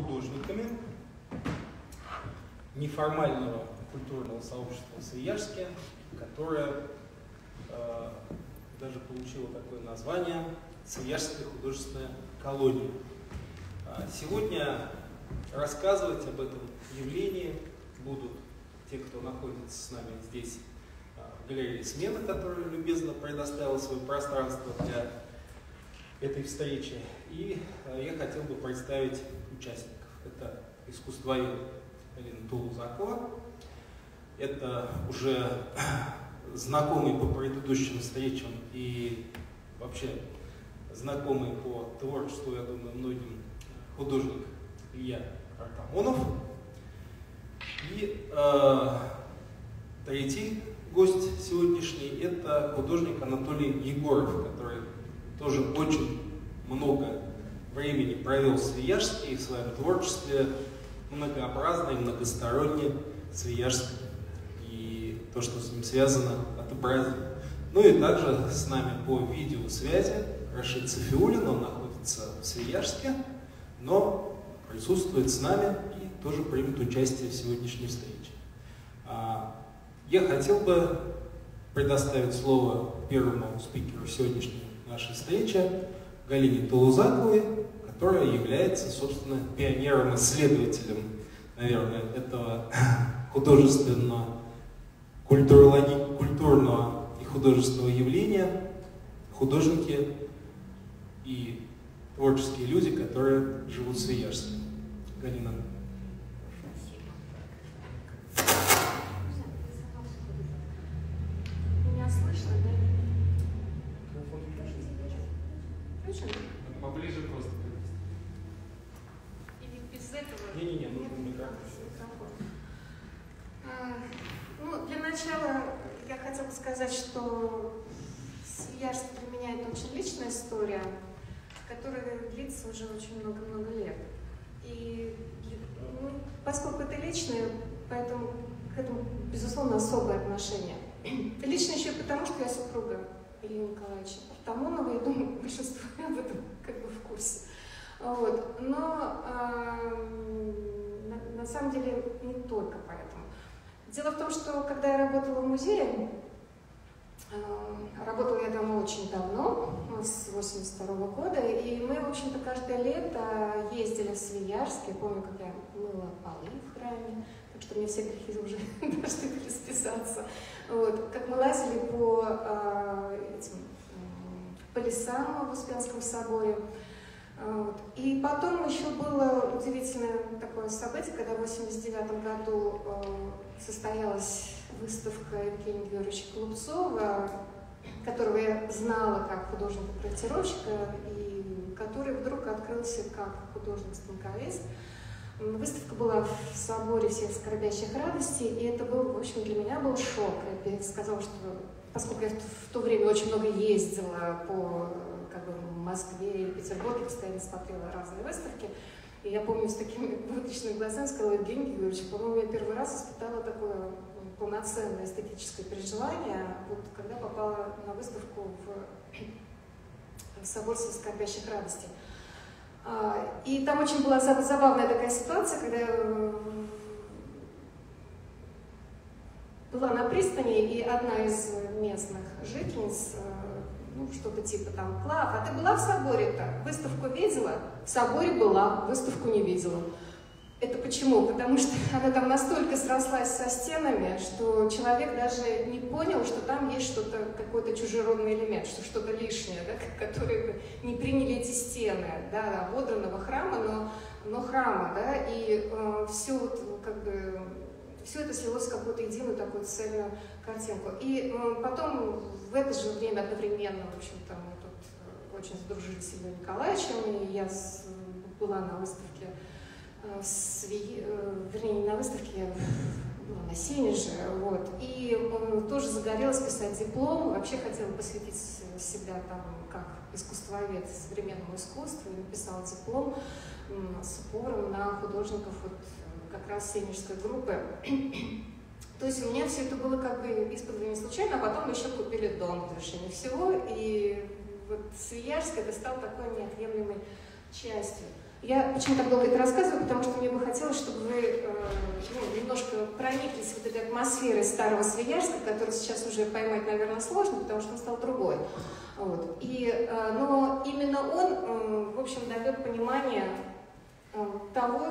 художниками неформального культурного сообщества в Свияжске, которое даже получило такое название «Свияжская художественная колония». Сегодня рассказывать об этом явлении будут те, кто находится с нами здесь в галерее «Смена», которая любезно предоставила свое пространство для этой встречи. И я хотел бы представить участников. Это искусствовед Галина Тулузакова. Это уже знакомый по предыдущим встречам и вообще знакомый по творчеству, я думаю, многим художник Илья Артамонов. И третий гость сегодняшний – это художник Анатолий Егоров, который тоже очень много времени провел в Свияжске и в своем творчестве многообразно и многосторонне Свияжск и то, что с ним связано, отобразил. Ну и также с нами по видеосвязи Рашид Сафиуллин, он находится в Свияжске, но присутствует с нами и тоже примет участие в сегодняшней встрече. Я хотел бы предоставить слово первому спикеру сегодняшней нашей встречи, Галине Тулузаковой, которая является, собственно, пионером-исследователем, наверное, этого художественного, культурного и художественного явления, художники и творческие люди, которые живут в Свияжске. Галина. Меня слышно, да? Поближе просто. Или без этого? Не-не-не, нужен микрофон. Ну, для начала я хотела бы сказать, что Свияжск для меня это очень личная история, которая длится уже очень много-много лет. И поскольку это личное, поэтому к этому, безусловно, особое отношение. Лично еще потому, что я супруга Ильи Николаевича Артамонова, я думаю, большинство об этом как бы в курсе. Вот. Но на самом деле не только поэтому. Дело в том, что когда я работала в музее, работала я там очень давно, с 1982 года, и мы, в общем-то, каждое лето ездили в Свияжск. Я помню, как я мыла полы в храме, так что мне все грехи уже должны были списаться. Вот. Как мы лазили по лесам в Успенском соборе. Вот. И потом еще было удивительное такое событие, когда в 1989 году состоялась выставка Евгения Георгиевича Голубцова, которого я знала как художника-проектировщика, и который вдруг открылся как художник-станковист. Выставка была в соборе всех скорбящих радостей, и это был, в общем, для меня был шок. Я сказала, что поскольку я в то время очень много ездила по Москве или Петербурге, постоянно смотрела разные выставки, и я помню с такими выпущенными глазами сказала: Евгений Георгиевич, по-моему, я первый раз испытала такое полноценное эстетическое переживание, вот когда попала на выставку в собор всех скорбящих радостей. И там очень была забавная такая ситуация, когда я была на пристани, и одна из местных жительниц, что-то типа там: Клав, а ты была в соборе-то? Выставку видела? В соборе была, выставку не видела. Это почему? Потому что она там настолько срослась со стенами, что человек даже не понял, что там есть что-то, какой-то чужеродный элемент, что что-то лишнее, да, которые не приняли эти стены, да, ободранного храма, но храма, да, и все вот как бы все это слилось в какую-то единую такую цельную картинку. И потом в это же время одновременно, в общем-то, мы тут очень сдружились с Ильей Николаевичем, и я была на выставке, вернее, не на выставке, я была на Сенеже, вот, и тоже загорелась писать диплом, вообще хотела посвятить себя там как искусствовед современному искусству, и написала диплом с упором на художников вот как раз сенежской группы. То есть у меня все это было как бы из-под не случайно, а потом мы еще купили дом в завершении всего, и вот Свияжск это стал такой неотъемлемой частью. Я почему так долго это рассказываю, потому что мне бы хотелось, чтобы вы немножко прониклись вот этой атмосферой старого Свияжска, которую сейчас уже поймать, наверное, сложно, потому что он стал другой. Вот. Но именно он, в общем, дает понимание того,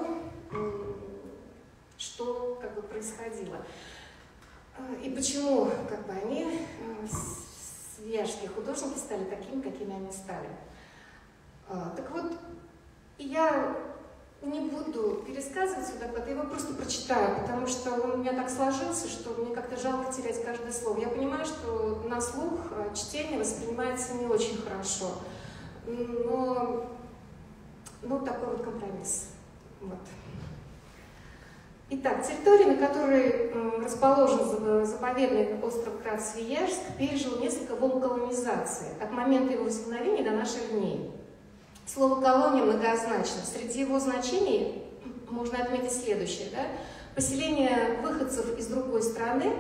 что как бы происходило. И почему как бы они, свияжские художники, стали такими, какими они стали. Так вот, я не буду пересказывать свой доклад, я его просто прочитаю, потому что он у меня так сложился, что мне как-то жалко терять каждое слово. Я понимаю, что на слух чтение воспринимается не очень хорошо, но такой вот компромисс. Вот. Итак, территория, на которой расположен заповедный остров Град-Свияжск, пережил несколько волн колонизации от момента его возникновения до наших дней. Слово «колония» многозначно. Среди его значений можно отметить следующее. Да? Поселение выходцев из другой страны,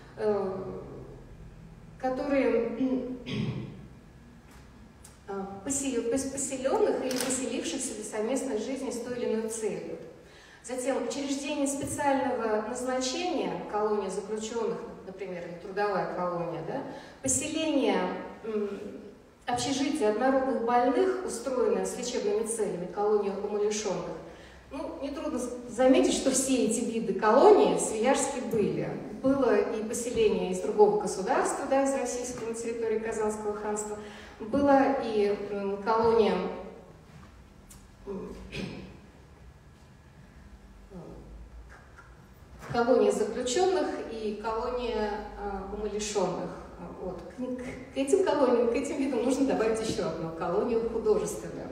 которые поселенных или поселившихся для совместной жизни с той или иной целью. Затем учреждение специального назначения, колония заключенных, например, или трудовая колония, да? Поселение общежития однородных больных, устроенное с лечебными целями, колония умалишенных. Нетрудно заметить, что все эти виды колонии в Свияжске были. Было и поселение из другого государства, да, из российского, на территории Казанского ханства. Была и колония заключенных и колония умалишенных. Вот. К этим колониям, к этим видам нужно добавить еще одну колонию художественную,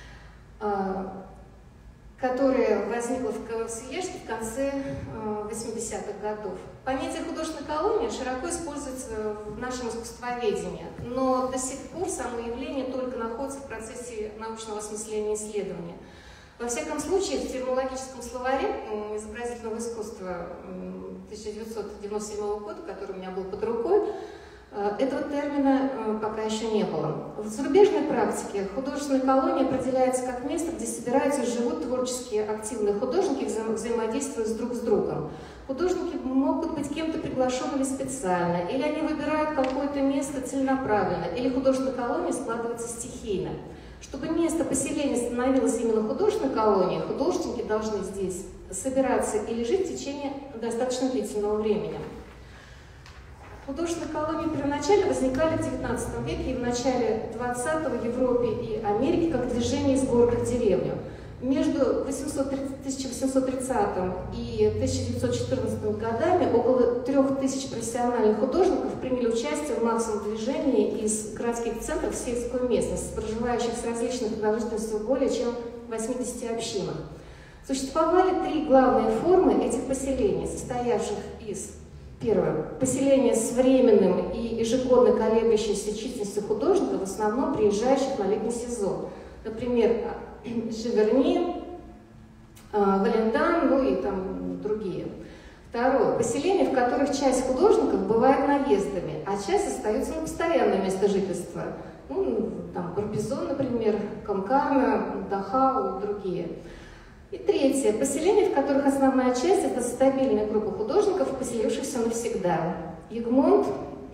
которая возникла в Свияжске в конце 80-х годов. Понятие художественной колонии широко используется в нашем искусствоведении, но до сих пор само явление только находится в процессе научного осмысления и исследования. Во всяком случае, в терминологическом словаре изобразительного искусства 1997 года, который у меня был под рукой, этого термина пока еще не было. В зарубежной практике художественная колония определяется как место, где собираются и живут творчески активные художники, взаимодействуя друг с другом. Художники могут быть кем-то приглашенными специально, или они выбирают какое-то место целенаправленно, или художественная колония складывается стихийно. Чтобы место поселения становилось именно художественной колонией, художники должны здесь собираться или жить в течение достаточно длительного времени. Художественные колонии первоначально возникали в XIX веке и в начале XX в Европе и Америке как движение из города в деревню. Между 1830 и 1914 годами около 3000 профессиональных художников приняли участие в массовом движении из городских центров в сельскую местность, проживающих с различной продолжительностью более чем 80 общинах. Существовали три главные формы этих поселений, состоявших из: первое – поселение с временным и ежегодно колеблющейся численностью художников, в основном приезжающих на летний сезон. Например, Живерни, Валендан, и там другие. Второе – поселения, в которых часть художников бывает наездами, а часть остается на постоянное место жительства. Там Барбизон, например, Конкарна, Дахау и другие. И третье – поселения, в которых основная часть – это стабильная группа художников, поселившихся навсегда. Егмонт,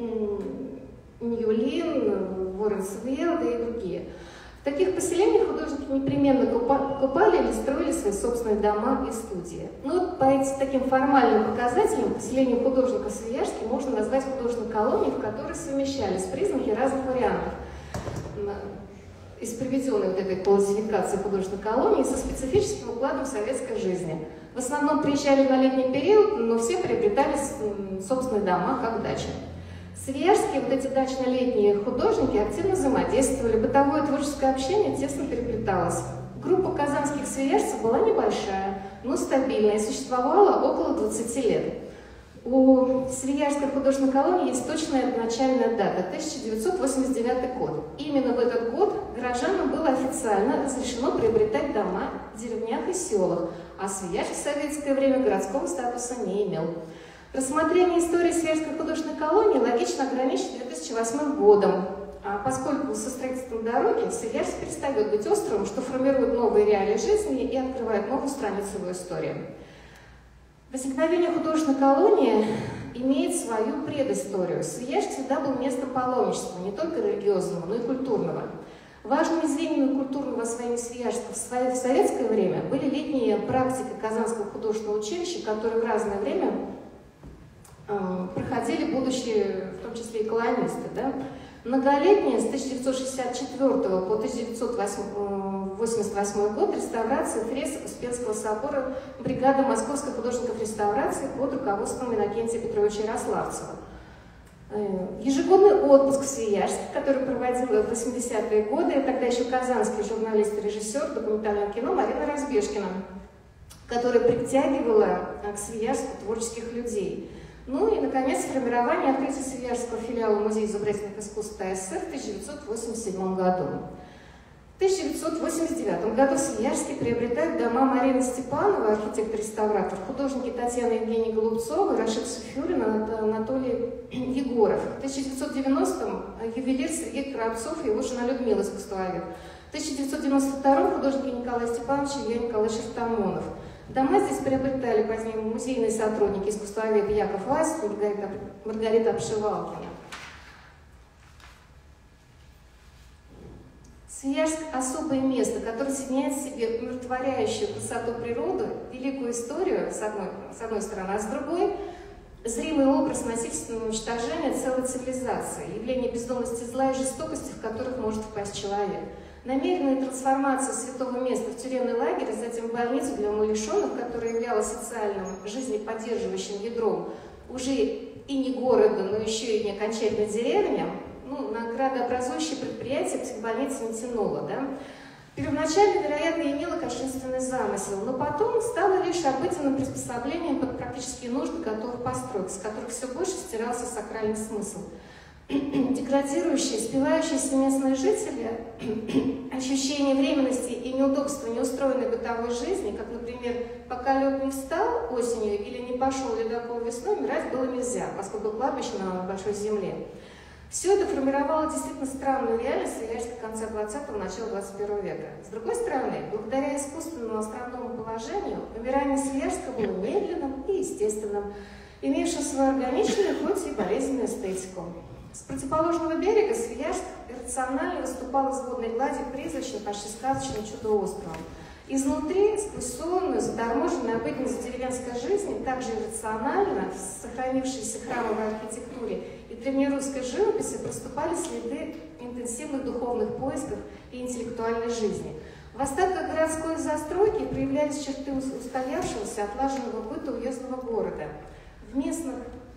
Ньюлин, Уорренсвилд и другие. В таких поселениях художники непременно купали или строили свои собственные дома и студии. По таким формальным показателям поселение художника в Свияжске можно назвать художественной колонией, в которой совмещались признаки разных вариантов из приведенной вот этой классификации художественной колонии со специфическим укладом советской жизни. В основном приезжали на летний период, но все приобретали собственные дома как дачи. Свияжские эти дачно-летние художники активно взаимодействовали, бытовое творческое общение тесно переплеталось. Группа казанских свияжцев была небольшая, но стабильная и существовала около 20 лет. У Свияжской художественной колонии есть точная начальная дата – 1989 год. Именно в этот год горожанам было официально разрешено приобретать дома в деревнях и селах, а Свияжск в советское время городского статуса не имел. Рассмотрение истории Свияжской художественной колонии логично ограничить 2008 годом. поскольку со строительством дороги Свияжск перестает быть островом, что формирует новые реалии жизни и открывает новую страницу его истории. Возникновение художественной колонии имеет свою предысторию. Свияжск всегда был местом паломничества, не только религиозного, но и культурного. Важными звеньями культурного освоения Свияжска в советское время были летние практики Казанского художественного училища, которые в разное время проходили будущие, в том числе и колонисты. Да? Многолетняя с 1964 по 1988 год реставрация фресок Успенского собора бригады Московской художников реставрации под руководством Иннокентия Петровича Ярославцева. Ежегодный отпуск в Свияжске, который проводила в 80-е годы, тогда еще казанский журналист и режиссер документального кино Марина Разбежкина, которая притягивала к Свияжску творческих людей. Ну и, наконец, формирование и открытие Свияжского филиала Музея изобразительных искусств ТСС в 1987 году. В 1989 году в Свияжске приобретают дома Марины Степановой, архитектор-реставратор, художники Татьяна Евгения Голубцова, Рашид Суфюрин, Анатолий Егоров. В 1990-м ювелир Сергей Коробцов и его жена Людмила, искусствовед. В 1992-м художники Николай Степанович и Илья Николаевич Артамонов. Дома здесь приобретали позднее музейные сотрудники, искусствовед Яков Вась и Маргарита Обшивалкина. Свияжск – особое место, которое соединяет в себе умиротворяющую красоту природы, великую историю, с одной стороны, а с другой – зримый образ насильственного уничтожения целой цивилизации, явление бездомности зла и жестокости, в которых может впасть человек. Намеренная трансформация святого места в тюремный лагерь, а затем в больницу для умалишенных, которая являлась социальным, жизнеподдерживающим ядром уже и не города, но еще и не окончательно деревня, на градообразующее предприятие психбольница не тянуло. Да? Первоначально, вероятно, имела кощунственный замысел, но потом стало лишь обыденным приспособлением под практические нужды готовых построек, с которых все больше стирался сакральный смысл. Деградирующие, спивающиеся местные жители, ощущение временности и неудобства неустроенной бытовой жизни, как, например, пока лед не встал осенью или не пошел ледокол весной, умирать было нельзя, поскольку кладбище на большой земле. Все это формировало действительно странную реальность Свияжска конца 20-го, начала 21 века. С другой стороны, благодаря искусственному островному положению, умирание Свияжска было медленным и естественным, имевшим свою органичную, хоть и болезненную эстетику. С противоположного берега Свияжск иррационально выступал из водной глади призрачным, почти сказочным чудо-островом. Изнутри, сквозь сонную, заторможенную обыденность деревенской жизни, также иррационально, в сохранившейся храмовой архитектуре и древнерусской живописи проступали следы интенсивных духовных поисков и интеллектуальной жизни. В остатках городской застройки проявлялись черты устоявшегося, отлаженного быта уездного города. В местных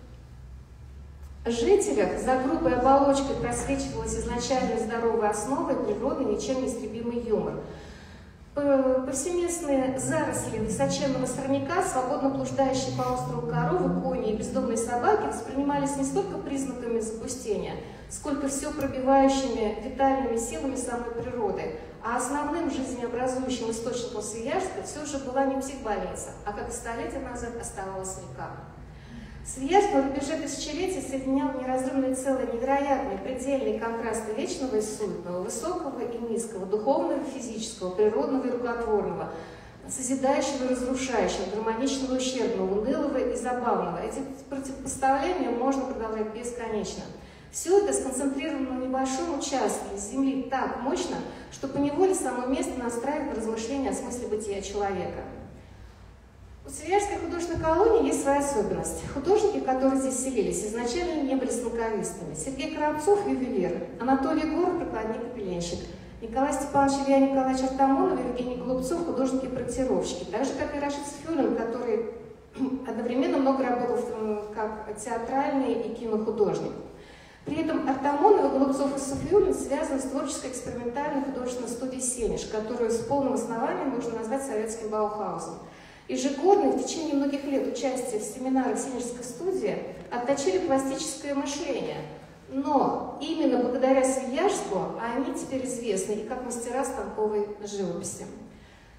жителях за грубой оболочкой просвечивалась изначально здоровая основа и природный, ничем не истребимый юмор. Повсеместные заросли высоченного сорняка, свободно блуждающие по острову коровы, кони и бездомные собаки воспринимались не столько признаками запустения, сколько все пробивающими витальными силами самой природы, а основным жизнеобразующим источником Свияжска все же была не психбольница, а как и столетия назад оставалась река. Свияжск на рубеже тысячелетий соединял неразрывные целые, невероятные, предельные контрасты вечного и суетного, высокого и низкого, духовного и физического, природного и рукотворного, созидающего и разрушающего, гармоничного и ущербного, унылого и забавного. Эти противопоставления можно продолжать бесконечно. Все это сконцентрировано на небольшом участке земли так мощно, что поневоле само место настраивает на размышления о смысле бытия человека. У Свияжской художественной колонии есть своя особенность. Художники, которые здесь селились, изначально не были станковистами. Сергей Коробцов – ювелир, Анатолий Егоров – прикладник и пеленщик, Николай Степанович Илья Николаевич Артамонов и Евгений Голубцов – художники-проектировщики, так же, как и Рашид Суфюрин, который одновременно много работал как театральный и кинохудожник. При этом Артамонов, Голубцов и Суфюрин связаны с творческой экспериментальной художественной студией «Сенеж», которую с полным основанием можно назвать советским Баухаусом. Ежегодно в течение многих лет участия в семинарах Сенежской студии отточили пластическое мышление. Но именно благодаря Свияжску они теперь известны и как мастера станковой живописи.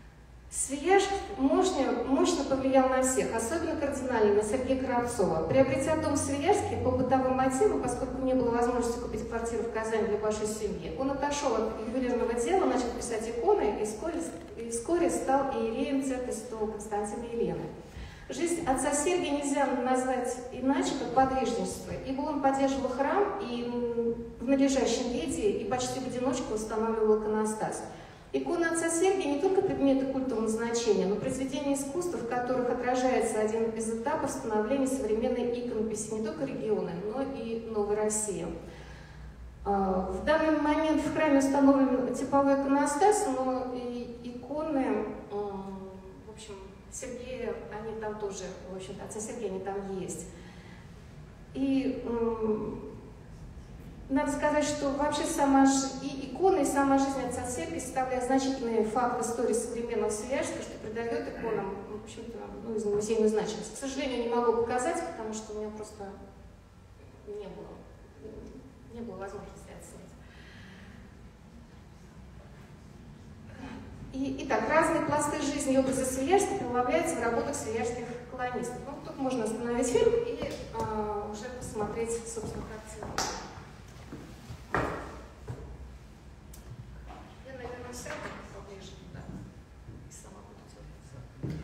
Свияжск мощно повлиял на всех, особенно кардинально на Сергея Коробцова. Приобретя дом в Свияжске по бытовым мотивам, поскольку не было возможности купить квартиру в Казани для большой семьи, он отошел от ювелирного дела, начал писать иконы и вскоре стал иереем церкви Святого Константина и Елены. Жизнь отца Сергия нельзя назвать иначе, как подвижничество, ибо он поддерживал храм и в надлежащем виде и почти в одиночку устанавливал иконостас. Иконы отца Сергия не только предметы культового значения, но произведения искусства, в которых отражается один из этапов становления современной иконописи не только региона, но и Новой России. В данный момент в храме установлен типовой иконостас, но и иконы, в общем, Сергея, они там тоже, в общем-то, отца Сергия, они там есть. И надо сказать, что вообще и иконы, и сама жизнь отца Сергия составляет значительный факт в истории современного Свияжска, что придает иконам, в общем-то, музейную значимость. К сожалению, не могу показать, потому что у меня просто не было возможности отснять. Итак, разные пласты жизни и образа Свияжска преломляются в работах свияжских колонистов. Ну, тут можно остановить фильм и уже посмотреть, собственно, картину. Я, наверное, сяду поближе, да, и сама буду делать.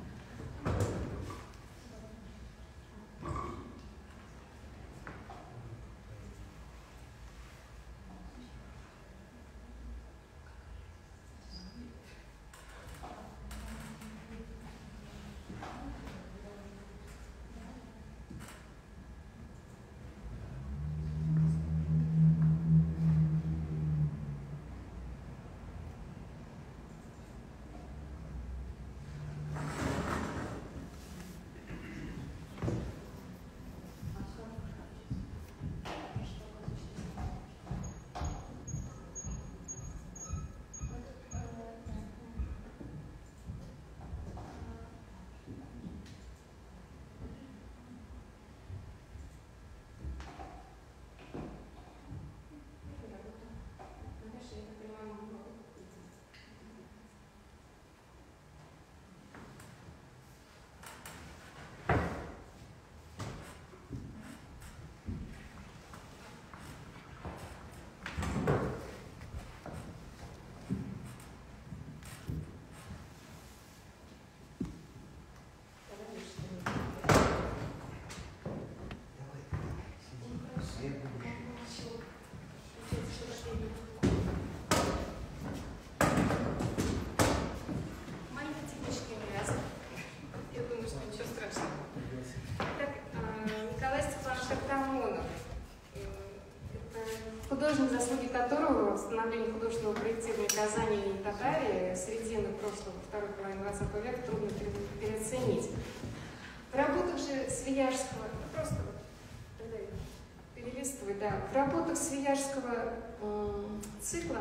Художник, заслуги которого в становлении художественного проектирования Казани и Татарии середины прошлого, второй половины 20 века трудно переоценить. В работах же Свияжского, просто перелистывать, да, в работах Свияжского цикла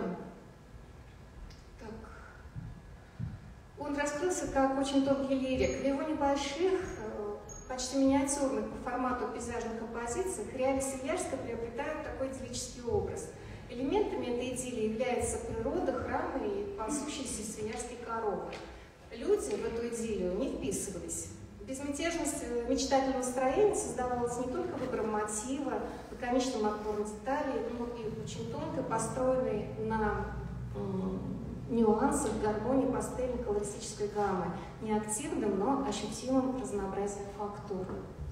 он раскрылся как очень тонкий лирик. В его небольших, почти миниатюрных по формату пейзажных композициях реалии Свияжска приобретают такой идиллический образ. Элементами этой идиллии являются природа, храмы и пасущиеся свияжские коровы. Люди в эту идиллию не вписывались. Безмятежность мечтательного настроения создавалась не только выбором мотива, лаконичным отбором деталей, но и очень тонко построенной на нюансах, гармонии пастельной колористической гаммы, не активным, но ощутимым разнообразием фактур.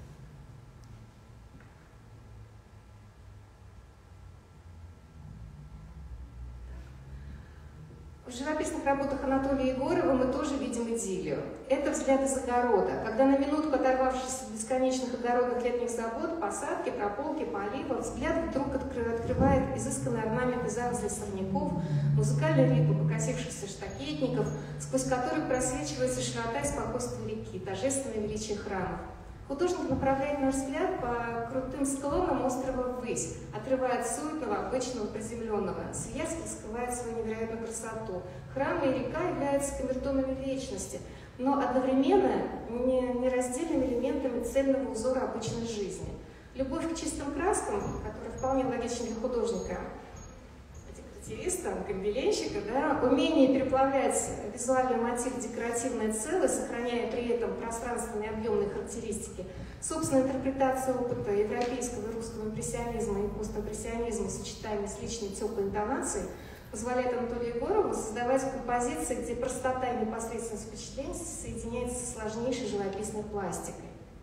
В живописных работах Анатолия Егорова мы тоже видим идиллию. Это взгляд из огорода, когда на минутку, оторвавшись от бесконечных огородных летних забот, посадки, прополки, полива, взгляд вдруг открывает изысканный орнамент из зарослей сорняков, музыкальный ритм покосившихся штакетников, сквозь который просвечивается широта и спокойствие реки, торжественное величие храмов. Художник направляет наш взгляд по крутым склонам острова ввысь, отрывая от суетного, обычного, приземленного. Свияжск скрывает свою невероятную красоту. Храмы и река являются камертонами вечности, но одновременно нераздельными элементами цельного узора обычной жизни. Любовь к чистым краскам, которая вполне логична для художника, стилиста, гобеленщика, да, умение переплавлять визуальный мотив в декоративное целое, сохраняя при этом пространственные объемные характеристики, собственная интерпретация опыта европейского и русского импрессионизма и постимпрессионизма в сочетании с личной теплой интонацией позволяет Анатолию Егорову создавать композиции, где простота и непосредственность впечатлений соединяется со сложнейшей живописной пластикой.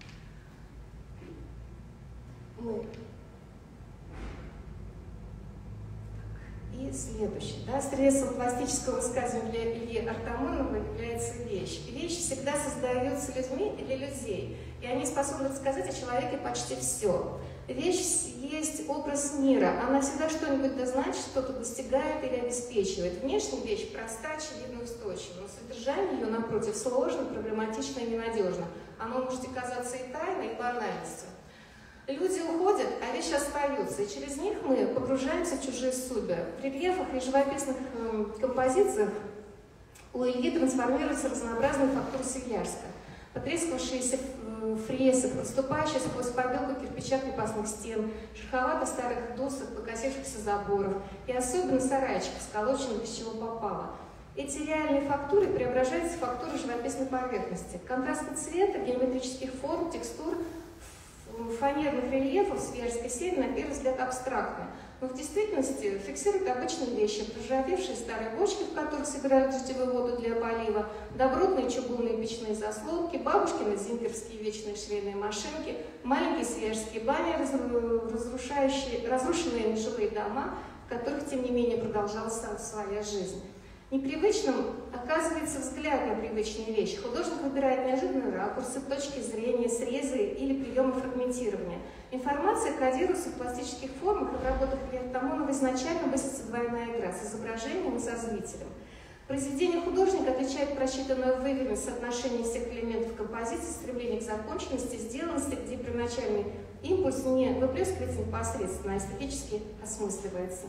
И следующее. Да, средством пластического высказывания для Ильи Артамонова является вещь. Вещь всегда создается людьми и для людей, и они способны рассказать о человеке почти все. Вещь есть образ мира, она всегда что-нибудь значит, что-то достигает или обеспечивает. Внешняя вещь проста, очевидна и устойчива, но содержание ее, напротив, сложно, проблематично и ненадежно. Оно может оказаться и тайной, и банальностью. Люди уходят, а вещи остаются, и через них мы погружаемся в чужие судьбы. В рельефах и живописных композициях у Ильи трансформируются разнообразные фактуры Свияжска. Потрескавшиеся фресы, проступающие сквозь побелку кирпича крепостных стен, шероховатых старых досок, покосившихся заборов и особенно сарайчиков, сколоченных из чего попало. Эти реальные фактуры преображаются в фактуры живописной поверхности. Контрасты цвета, геометрических форм, текстур, фанерных рельефов Свияжской серии на первый взгляд абстрактны, но в действительности фиксируют обычные вещи: проржавевшие старые бочки, в которых собирают дождевую воду для полива, добротные чугунные печные заслонки, бабушкины зинкерские вечные швейные машинки, маленькие свияжские бани, разрушенные нежилые дома, в которых, тем не менее, продолжалась своя жизнь. Непривычным оказывается взгляд на привычные вещи. Художник выбирает неожиданные ракурсы, точки зрения, срезы или приемы фрагментирования. Информация кодируется в пластических формах, и в работах Ильи Артамонова изначально мыслится двойная игра с изображением и со зрителем. Произведение художника отличает просчитанную выверенность соотношения всех элементов композиции, стремление к законченности, сделанности, где первоначальный импульс не выплескивается непосредственно, а эстетически осмысливается.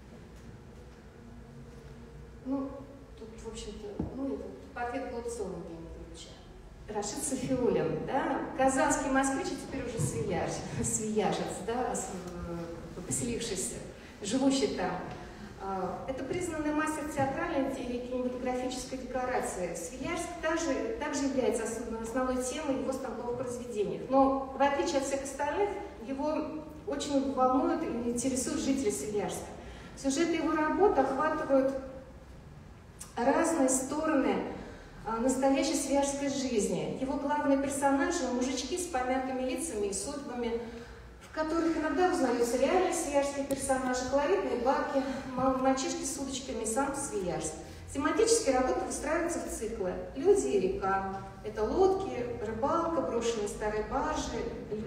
Ну, тут, в общем-то, это портрет Голубцова Евгения Ильича. Рашид Софиуллин, да, казанский москвич, а теперь уже свияжец, да, поселившийся, живущий там. Это признанный мастер театральной и кинематографической декорации. Свияжск также является основной темой его станковых произведениях. Но, в отличие от всех остальных, его очень волнуют и интересуют жители Свияжска. Сюжеты его работы охватывают разные стороны настоящей свияжской жизни. Его главные персонажи – мужички с помятыми лицами и судьбами, в которых иногда узнаются реальные свияжские персонажи, колоритные бабки, мальчишки с удочками и сам Свияжск. Тематические работы выстраиваются в циклы «Люди и река». Это лодки, рыбалка, брошенные старые баржи,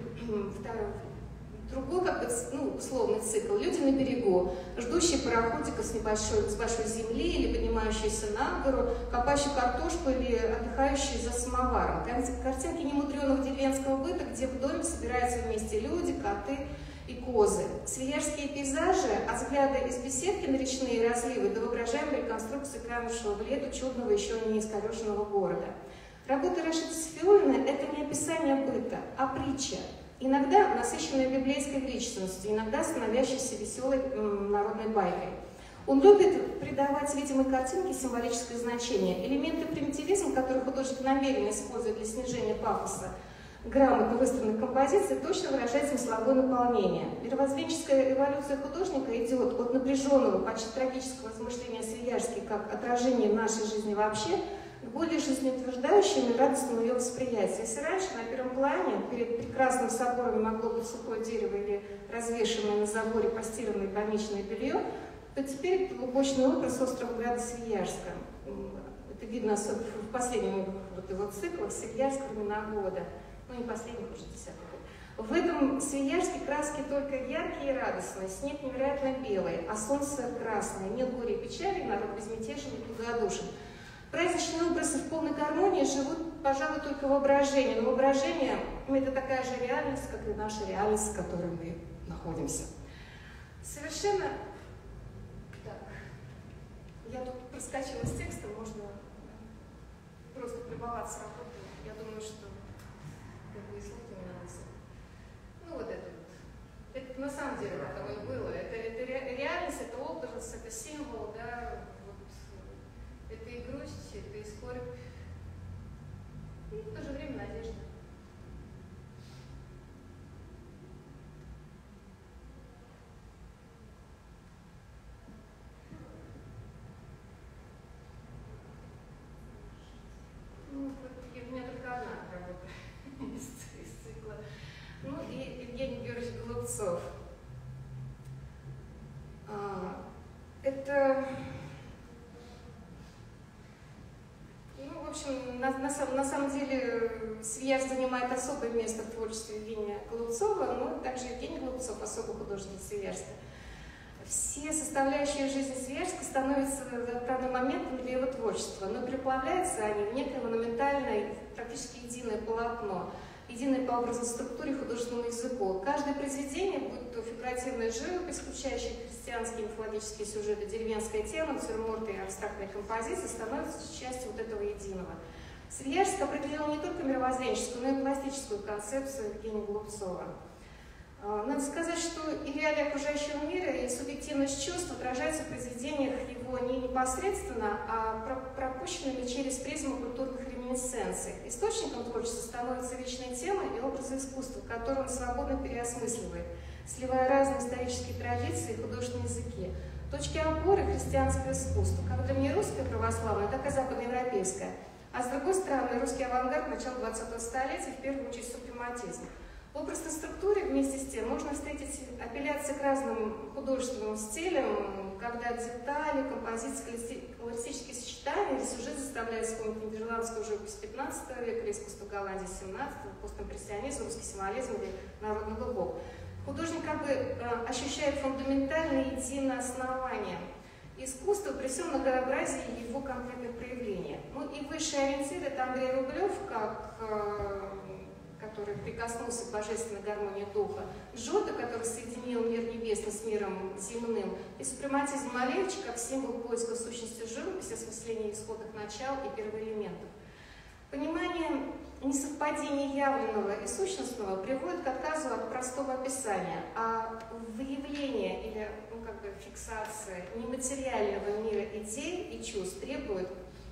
другой, условный цикл. Люди на берегу, ждущие пароходиков с большой земли или поднимающиеся на гору, копающие картошку или отдыхающие за самоваром. Картинки немудреного деревенского быта, где в доме собираются вместе люди, коты и козы. Свияжские пейзажи, от взгляда из беседки на речные разливы до воображаемой реконструкции канувшего в лету чудного еще не искореженного города. Работа Рашида Софиуллина – это не описание быта, а притча. Иногда насыщенной библейской величественностью, иногда становящейся веселой народной байкой. Он любит придавать видимой картинке символическое значение. Элементы примитивизма, которые художник намеренно использует для снижения пафоса грамотно выстроенных композиций, точно выражает смысловое наполнение. Мировоззренческая эволюция художника идет от напряженного, почти трагического размышления о Свияжске как отражение нашей жизни вообще, к более жизнеутверждающему и радостному ее восприятию. Если раньше на первом плане перед прекрасным собором могло быть сухое дерево или развешенное на заборе постиранное больничное белье, то теперь это глубочный образ острова града Свияжска. Это видно особенно в последнем его циклах «Свияжск. Времена года». Не последних уже десятых год. В этом Свияжске краски только яркие и радостные, снег невероятно белый, а солнце красное, нет горя и печали, народ безмятежен и благодушен. Праздничные образы в полной гармонии живут, пожалуй, только в воображении. Но воображение – это такая же реальность, как и наша реальность, в которой мы находимся. Совершенно… Так, я тут проскочила с текстом, можно просто прибаваться работой. Я думаю, что как бы и слухи у меня мысли. Вот это вот. Это на самом деле такое было. Это реальность, это образ, это символ, да, вот, это и грусть, это и скорбь, и в то же время надежда. Ну, у меня только одна работа из цикла. Ну и Евгений Георгиевич Голубцов. Это, ну, в общем, на самом деле Свияжск занимает особое место в творчестве Евгения Голубцова, но также Евгений Голубцов особый художник Свияжска. Все составляющие жизни Свияжска становятся отправным моментом для его творчества, но переплавляются они в некое монументальное, практически единое полотно, единое по образу, структуре, художественному языку. Каждое произведение, будь то фигуративная живопись, включающая христианские мифологические сюжеты, деревенская тема, натюрморты и абстрактные композиции, становятся частью вот этого единого. Свияжск определил не только мировоззренческую, но и пластическую концепцию Евгения Голубцова. Надо сказать, что и реалии окружающего мира, и субъективность чувств отражаются в произведениях его не непосредственно, а пропущенными через призму культурных реминисценций. Источником творчества становятся вечные темы и образы искусства, которые он свободно переосмысливает, сливая разные исторические традиции и художественные языки. Точки опоры христианское искусство, как древнерусское православное, так и западноевропейское. А с другой стороны, русский авангард начала 20-го столетия, в первую очередь супрематизм. В образной структуре вместе с тем можно встретить апелляции к разным художественным стилям, когда детали, композиции, колористические сочетания или сюжет заставляют вспомнить нидерландскую живопись 15 века или искусство Голландии 17-го, постимпрессионизм, русский символизм или народный глубок. Художник как бы ощущает фундаментальное единое основание искусства при всем многообразии его конкретных проявлений. Ну и высший ориентир — это Андрей Рублев, который прикоснулся к божественной гармонии духа, Джотто, который соединил мир небесный с миром земным, и супрематизм Малевича как символ поиска сущности живописи, осмысления исходных начал и первоэлементов. Понимание несовпадения явленного и сущностного приводит к отказу от простого описания, а выявление или фиксация нематериального мира идей и чувств требует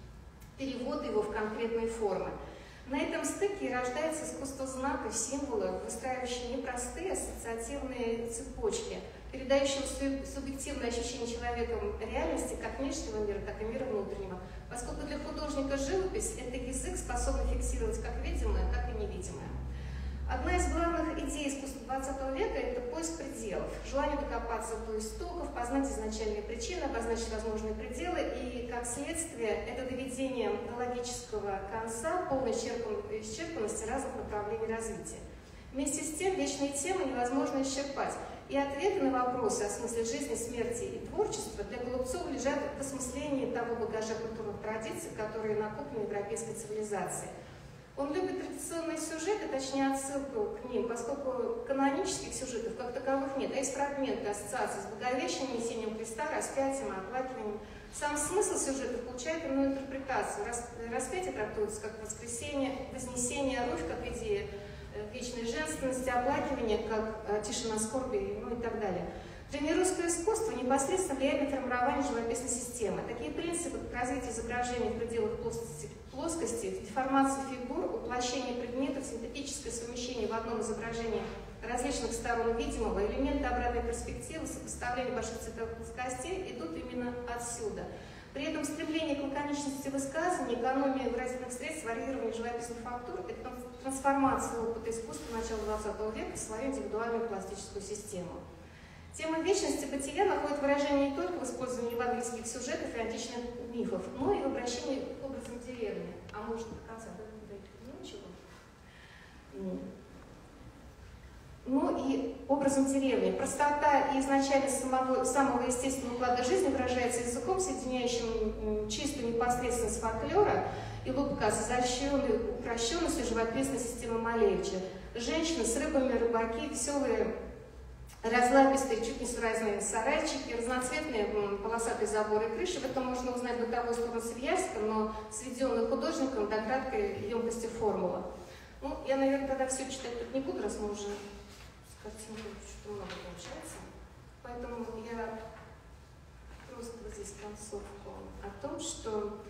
перевода его в конкретные формы. На этом стыке рождается искусство знаков, символов, выстраивающие непростые ассоциативные цепочки, передающие субъективное ощущение человеком реальности как внешнего мира, так и мира внутреннего, поскольку для художника живопись — это язык, способный фиксировать как видимое, так и невидимое. Одна из главных идей искусства XX века — это поиск пределов, желание докопаться до истоков, познать изначальные причины, обозначить возможные пределы, и, как следствие, это доведение до логического конца, полной исчерпанности разных направлений развития. Вместе с тем, вечные темы невозможно исчерпать, и ответы на вопросы о смысле жизни, смерти и творчества для Голубцова лежат в осмыслении того багажа культурных традиций, которые накоплены европейской цивилизацией. Он любит традиционные сюжеты, точнее отсылку к ним, поскольку канонических сюжетов как таковых нет, а есть фрагменты ассоциаций с Благовещением, несением креста, распятием, оплакиванием. Сам смысл сюжета получает иную интерпретацию. Распятие трактуется как воскресение, вознесение, Руфь как идея вечной женственности, оплакивание как тишина скорби, ну и так далее. Древнерусское искусство непосредственно влияет на формирование живописной системы. Такие принципы, как развитие изображений в пределах плоскости, деформация фигур, уплощение предметов, синтетическое совмещение в одном изображении различных сторон видимого, элементы обратной перспективы, сопоставление больших цветовых плоскостей идут именно отсюда. При этом стремление к лаконичности высказываний, экономия выразительных средств, варьирование живописных фактур — это трансформация опыта искусства начала XX века в свою индивидуальную пластическую систему. Тема вечности бытия находит выражение не только в использовании евангельских сюжетов и античных мифов, но и в обращении к образам деревни. А может, до конца? Ну, ничего. Ну и образом деревни. Простота и изначальность самого естественного уклада жизни выражается языком, соединяющим чистую непосредственность фольклора и лубка с изощренной упрощенностью живописной системы Малевича. Женщины с рыбами, рыбаки, веселые, разлапистые, чуть не разные сарайчики, разноцветные полосатые заборы и крыши. В этом можно узнать бытовую сторону Свияжска, но сведенную художником до краткой емкости формулы. Ну, я, наверное, тогда все читать тут не буду, раз мы уже картинку что-то много получается. Поэтому я просто вот здесь концовку о том, что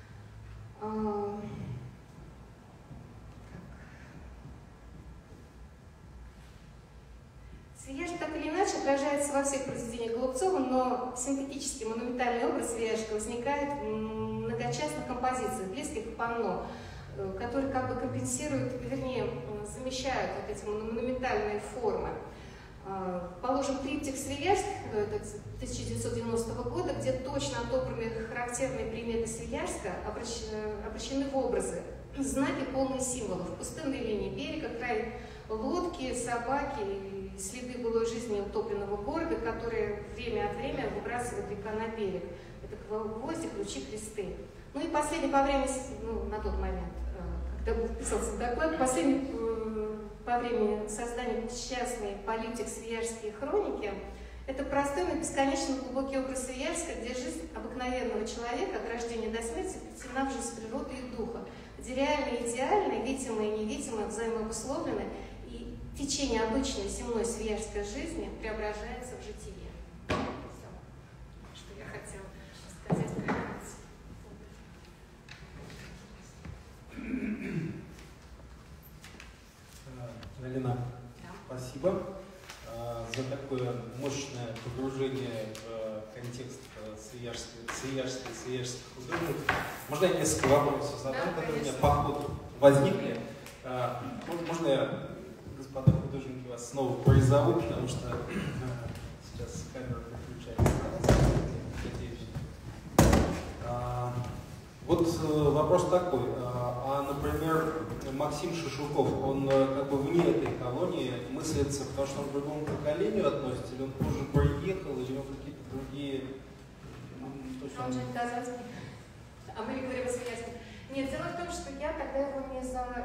Свияжск так или иначе отражается во всех произведениях Голубцова, но синтетический монументальный образ Свияжска возникает в многочисленных композициях, близких к панно, которые как бы компенсируют, вернее, замещают вот эти монументальные формы. Положим, триптих Свияжск 1990 года, где точно отобраны характерные приметы Свияжска, обращены в образы, знаки, полные символов, пустынные линии берега, край лодки, собаки, следы былой жизни утопленного города, которые время от времени выбрасывают река на берег. Это гвозди, ключи, кресты. Ну и последний по времени, на тот момент, когда был вписался доклад, последний по времени создания частной политик «Свияжские хроники» — это простой, но бесконечно глубокий образ Свияжска, где жизнь обыкновенного человека от рождения до смерти вплетена в жизнь природы и духа, где реальное и идеальное, видимое и невидимое взаимообусловлены, и течение обычной земной свияжской жизни преображается в житие. Все, что я хотела сказать про это. Галина, спасибо за такое мощное погружение в контекст свияжских художников. Можно я несколько вопросов задам, которые у меня по ходу возникли? Можно я, господа художники, вас снова призову, потому что сейчас камера выключается. Вот вопрос такой, например, Максим Шишуков, он как бы вне этой колонии мыслится, потому что он к другому поколению относится, или он позже приехал, или он какие-то другие... Он же не казанский, а мы говорим о Свияжске. Нет, дело в том, что я тогда его не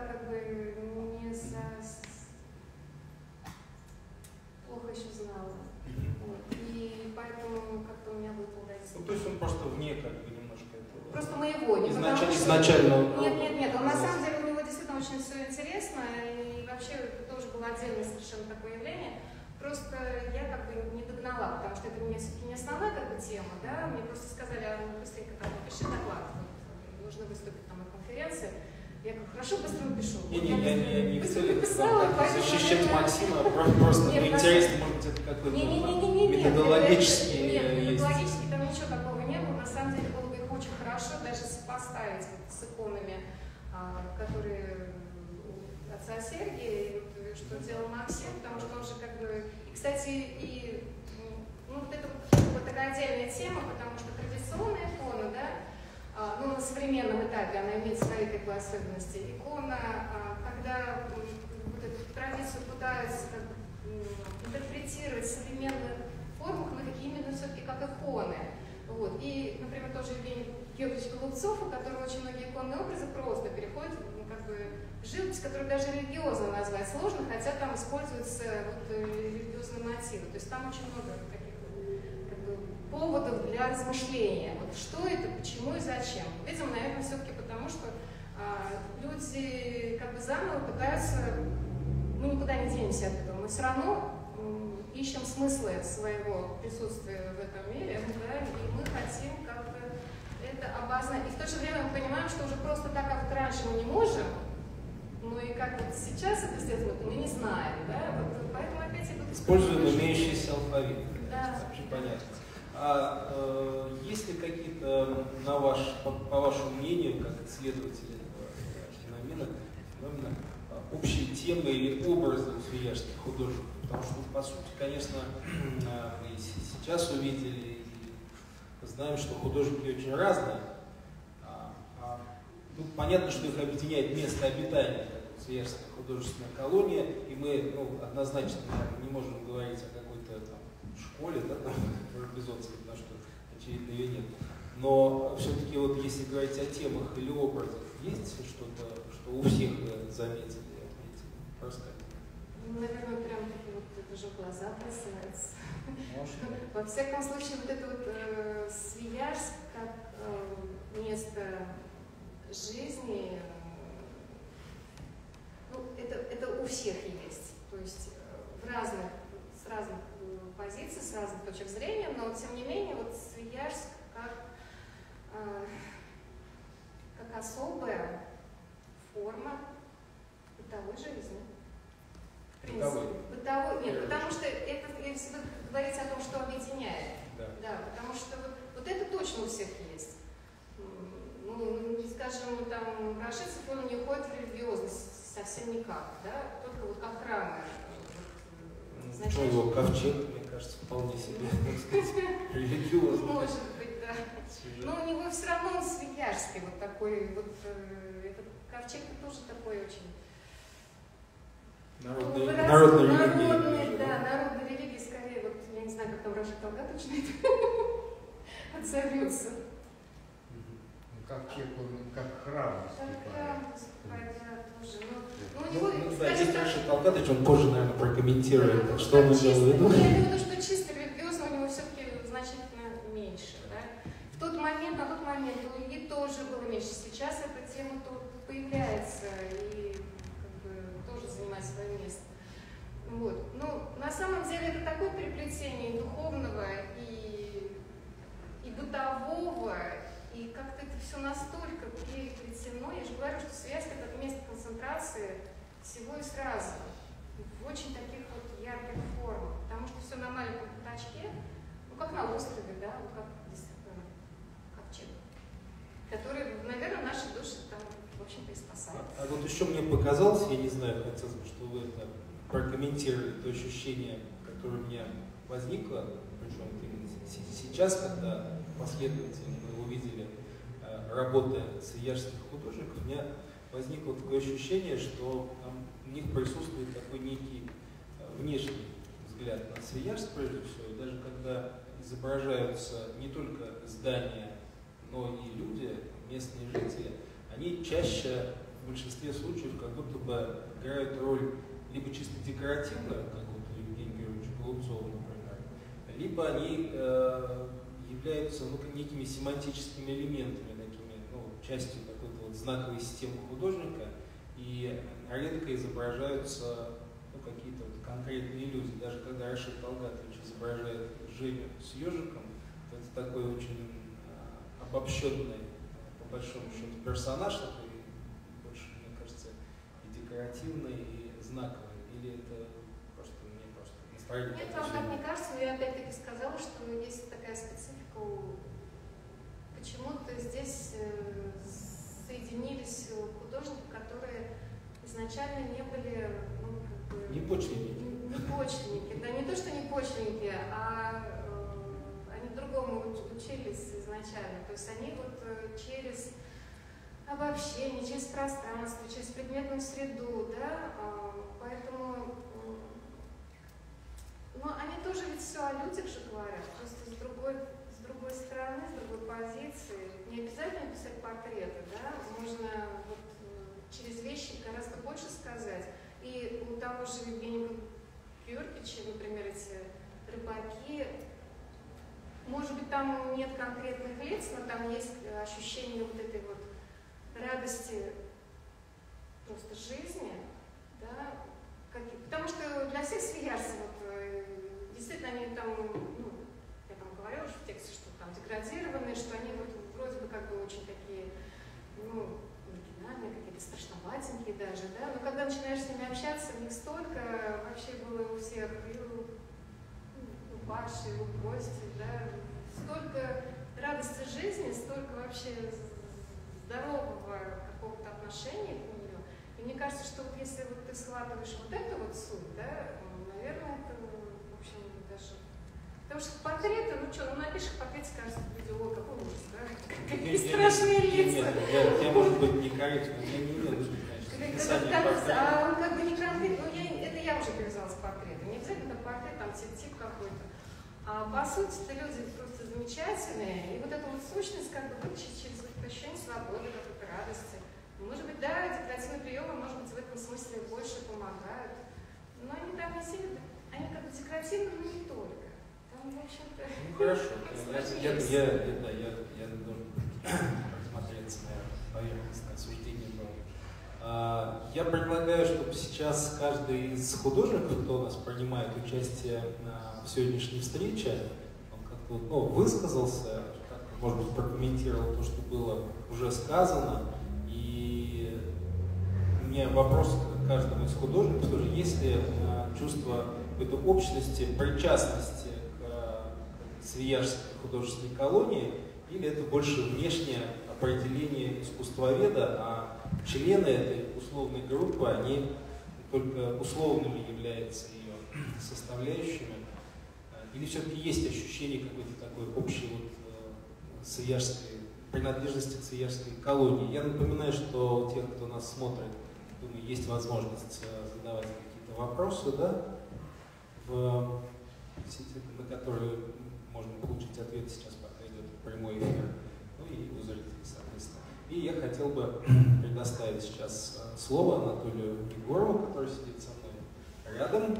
плохо еще знала. Вот. И поэтому как-то у меня выпало из... Ну, то есть он просто вне как бы немножко этого... Просто моего, не изначально. Нет, он на самом деле, у него действительно очень все интересно, и вообще это тоже было отдельное совершенно такое явление. Просто я как бы не догнала, потому что это у меня все-таки не основная как бы тема, да, мне просто сказали, быстренько там напиши доклад, нужно выступить там на конференции. Я говорю, хорошо, быстро напишу. Я не в целях защищать Максима, просто интересно, может быть, это какой-то методологический... Нет, методологически там ничего такого не было. На самом деле было бы их очень хорошо даже сопоставить с иконами, которые отца Сергия, что делал Максим, потому что он же как бы... И, кстати, вот это вот такая отдельная тема, потому что традиционная икона, да, на современном этапе она имеет свои как бы особенности. Икона, когда вот эту традицию пытаются интерпретировать в современных формах, но именно все-таки как иконы. Вот. И, например, тоже Евгений Георгиевич Голубцов, у которого очень многие иконные образы просто переходят как бы в живопись, которую даже религиозно назвать сложно, хотя там используются религиозные мотивы. То есть там очень много таких поводов для размышления. Вот что это, почему и зачем. Видимо, наверное, все-таки потому, что люди как бы заново пытаются, мы никуда не денемся от этого, мы все равно ищем смыслы своего присутствия в этом мире, да, и мы хотим как-то это обозначить. И в то же время мы понимаем, что уже просто так, как раньше мы не можем, ну и как вот сейчас это сделать, мы не знаем, да, вот, поэтому опять это... Используем имеющийся алфавит. Да. Вообще понятно. Есть ли какие-то, по вашему мнению, как исследователи феномена, общие темы или образы у свияжских художников? Потому что, по сути, конечно, мы сейчас увидели и знаем, что художники очень разные. Понятно, что их объединяет место обитания, как свияжская художественная колония, и мы однозначно не можем говорить о какой-то там школе, да, там, Бизонской, потому что, очевидно, ее нет. Но все-таки вот если говорить о темах или образах, есть что-то, что у всех заметили и отметили? Просто. Наверное, прям таки вот это же в глаза бросается. Во всяком случае, вот это вот Свияжск как место жизни, это у всех есть. То есть в разных позиций, с разных точек зрения, но тем не менее вот Свияжск как особая форма бытовой жизни. В принципе, бытовой. Нет, потому что это, если вы говорите о том, что объединяет, да, потому что вот это точно у всех есть. Ну, скажем, там, Рашидцев, он не уходит в религиозность совсем никак, да, только вот как храмы. Ну, его ковчег, мне кажется, вполне себе, так сказать, религиозный. Может быть, да. Но у него все равно он свияжский, вот такой, вот, этот ковчег тоже такой очень... Народной религии. Да, народной религии, скорее, вот, я не знаю, как там Рашид Талгат начинает отзовется. Ковчег, он как храм. Как храм, тоже. Ну, у него, да, здесь Рашид Талгатович, он позже, наверное, прокомментирует, что он имел в виду. Я думаю, что чисто религиозно у него все-таки значительно меньше. Да? На тот момент у Ильи тоже было меньше. Сейчас эта тема появляется и как бы, тоже занимает свое место. Вот. Ну, на самом деле это такое переплетение духовного и бытового, и как-то это все настолько переплетено. Я же говорю, что связь — это место концентрации всего и сразу, в очень таких вот ярких формах, потому что все на маленьком пятачке, ну как на острове, да, вот как действительно ковчег, который, наверное, наши души там, в общем-то, и спасают. А вот еще мне показалось, я не знаю, хотелось бы, что вы это прокомментировали, то ощущение, которое у меня возникло, причем именно сейчас, когда последовательно мы увидели работы свияжских художников, у меня возникло такое ощущение, что у них присутствует такой некий внешний взгляд на Свияжск, прежде всего, даже когда изображаются не только здания, но и люди, местные жители, они чаще в большинстве случаев как будто бы играют роль либо чисто декоративную, как вот у Евгения Георгиевича Голубцова, например, либо они являются некими семантическими элементами, такими, частью какой-то вот знаковой системы художника, и редко изображаются какие-то вот конкретные люди. Даже когда Рашид Талгатович изображает Женю с ежиком, то это такой очень обобщенный, по большому счету, персонаж, такой больше, мне кажется, и декоративный, и знаковый. Или это просто настроение? Нет, вам так не кажется, но я опять-таки сказала, что есть такая специфика. Почему-то здесь соединились художники, которые изначально не были, не почвенники. Не почвенники, да, не то, что не почвенники, а они другому учились изначально. То есть они вот через обобщение, через пространство, через предметную среду, да, поэтому, но они тоже ведь все о людях же говорят, просто с другой стороны, с другой позиции. Не обязательно писать портреты, да, можно вот через вещи гораздо больше сказать. И у того же Евгения Георгиевича, например, эти рыбаки, может быть, там нет конкретных лиц, но там есть ощущение вот этой вот радости просто жизни, да, потому что для всех свияжцев, вот, действительно, они там, я там говорила уже в тексте, что там деградированные, что они вот вроде бы как бы очень такие, оригинальные, какие-то страшноватенькие даже, да, но когда начинаешь с ними общаться, у них столько вообще было у всех, и у Паши, и у Кости, да, столько радости жизни, столько вообще здорового какого-то отношения к нее. И мне кажется, что вот если вот ты схватываешь вот эту вот суть, да, наверное, это, в общем, даже... Потому что портреты, напишешь портрет, скажешь, ой, какой ужас, да? Какие страшные лица. Я, может быть, некорректно, я не умею, конечно, а он как бы не конкретно, это я уже привязалась к портрету. Не обязательно портрет, там тип какой-то. А по сути-то люди просто замечательные, и вот эта вот сущность как бы вытащить через ощущение свободы, какой-то радости. Может быть, да, декоративные приемы, может быть, в этом смысле больше помогают. Но они там не сильно, они как бы декоративны, но не только. Там, в общем-то... Ну хорошо, я должен посмотреться на поверхностное суждение было. Я предлагаю, чтобы сейчас каждый из художников, кто у нас принимает участие в сегодняшней встрече, он как-то высказался, может быть, прокомментировал то, что было уже сказано. И у меня вопрос к каждому из художников тоже: есть ли чувство какой-то общности, причастности к Свияжской художественной колонии, или это больше внешнее определение искусствоведа, а члены этой условной группы, они только условными являются ее составляющими? Или все-таки есть ощущение какой-то такой общей свияжской принадлежности к Свияжской колонии? Я напоминаю, что у тех, кто нас смотрит, думаю, есть возможность задавать какие-то вопросы, да, в сети, на которые можно получить ответ. Сейчас пока идет прямой эфир, ну и у зрителей, соответственно. И я хотел бы предоставить сейчас слово Анатолию Егорову, который сидит со мной рядом.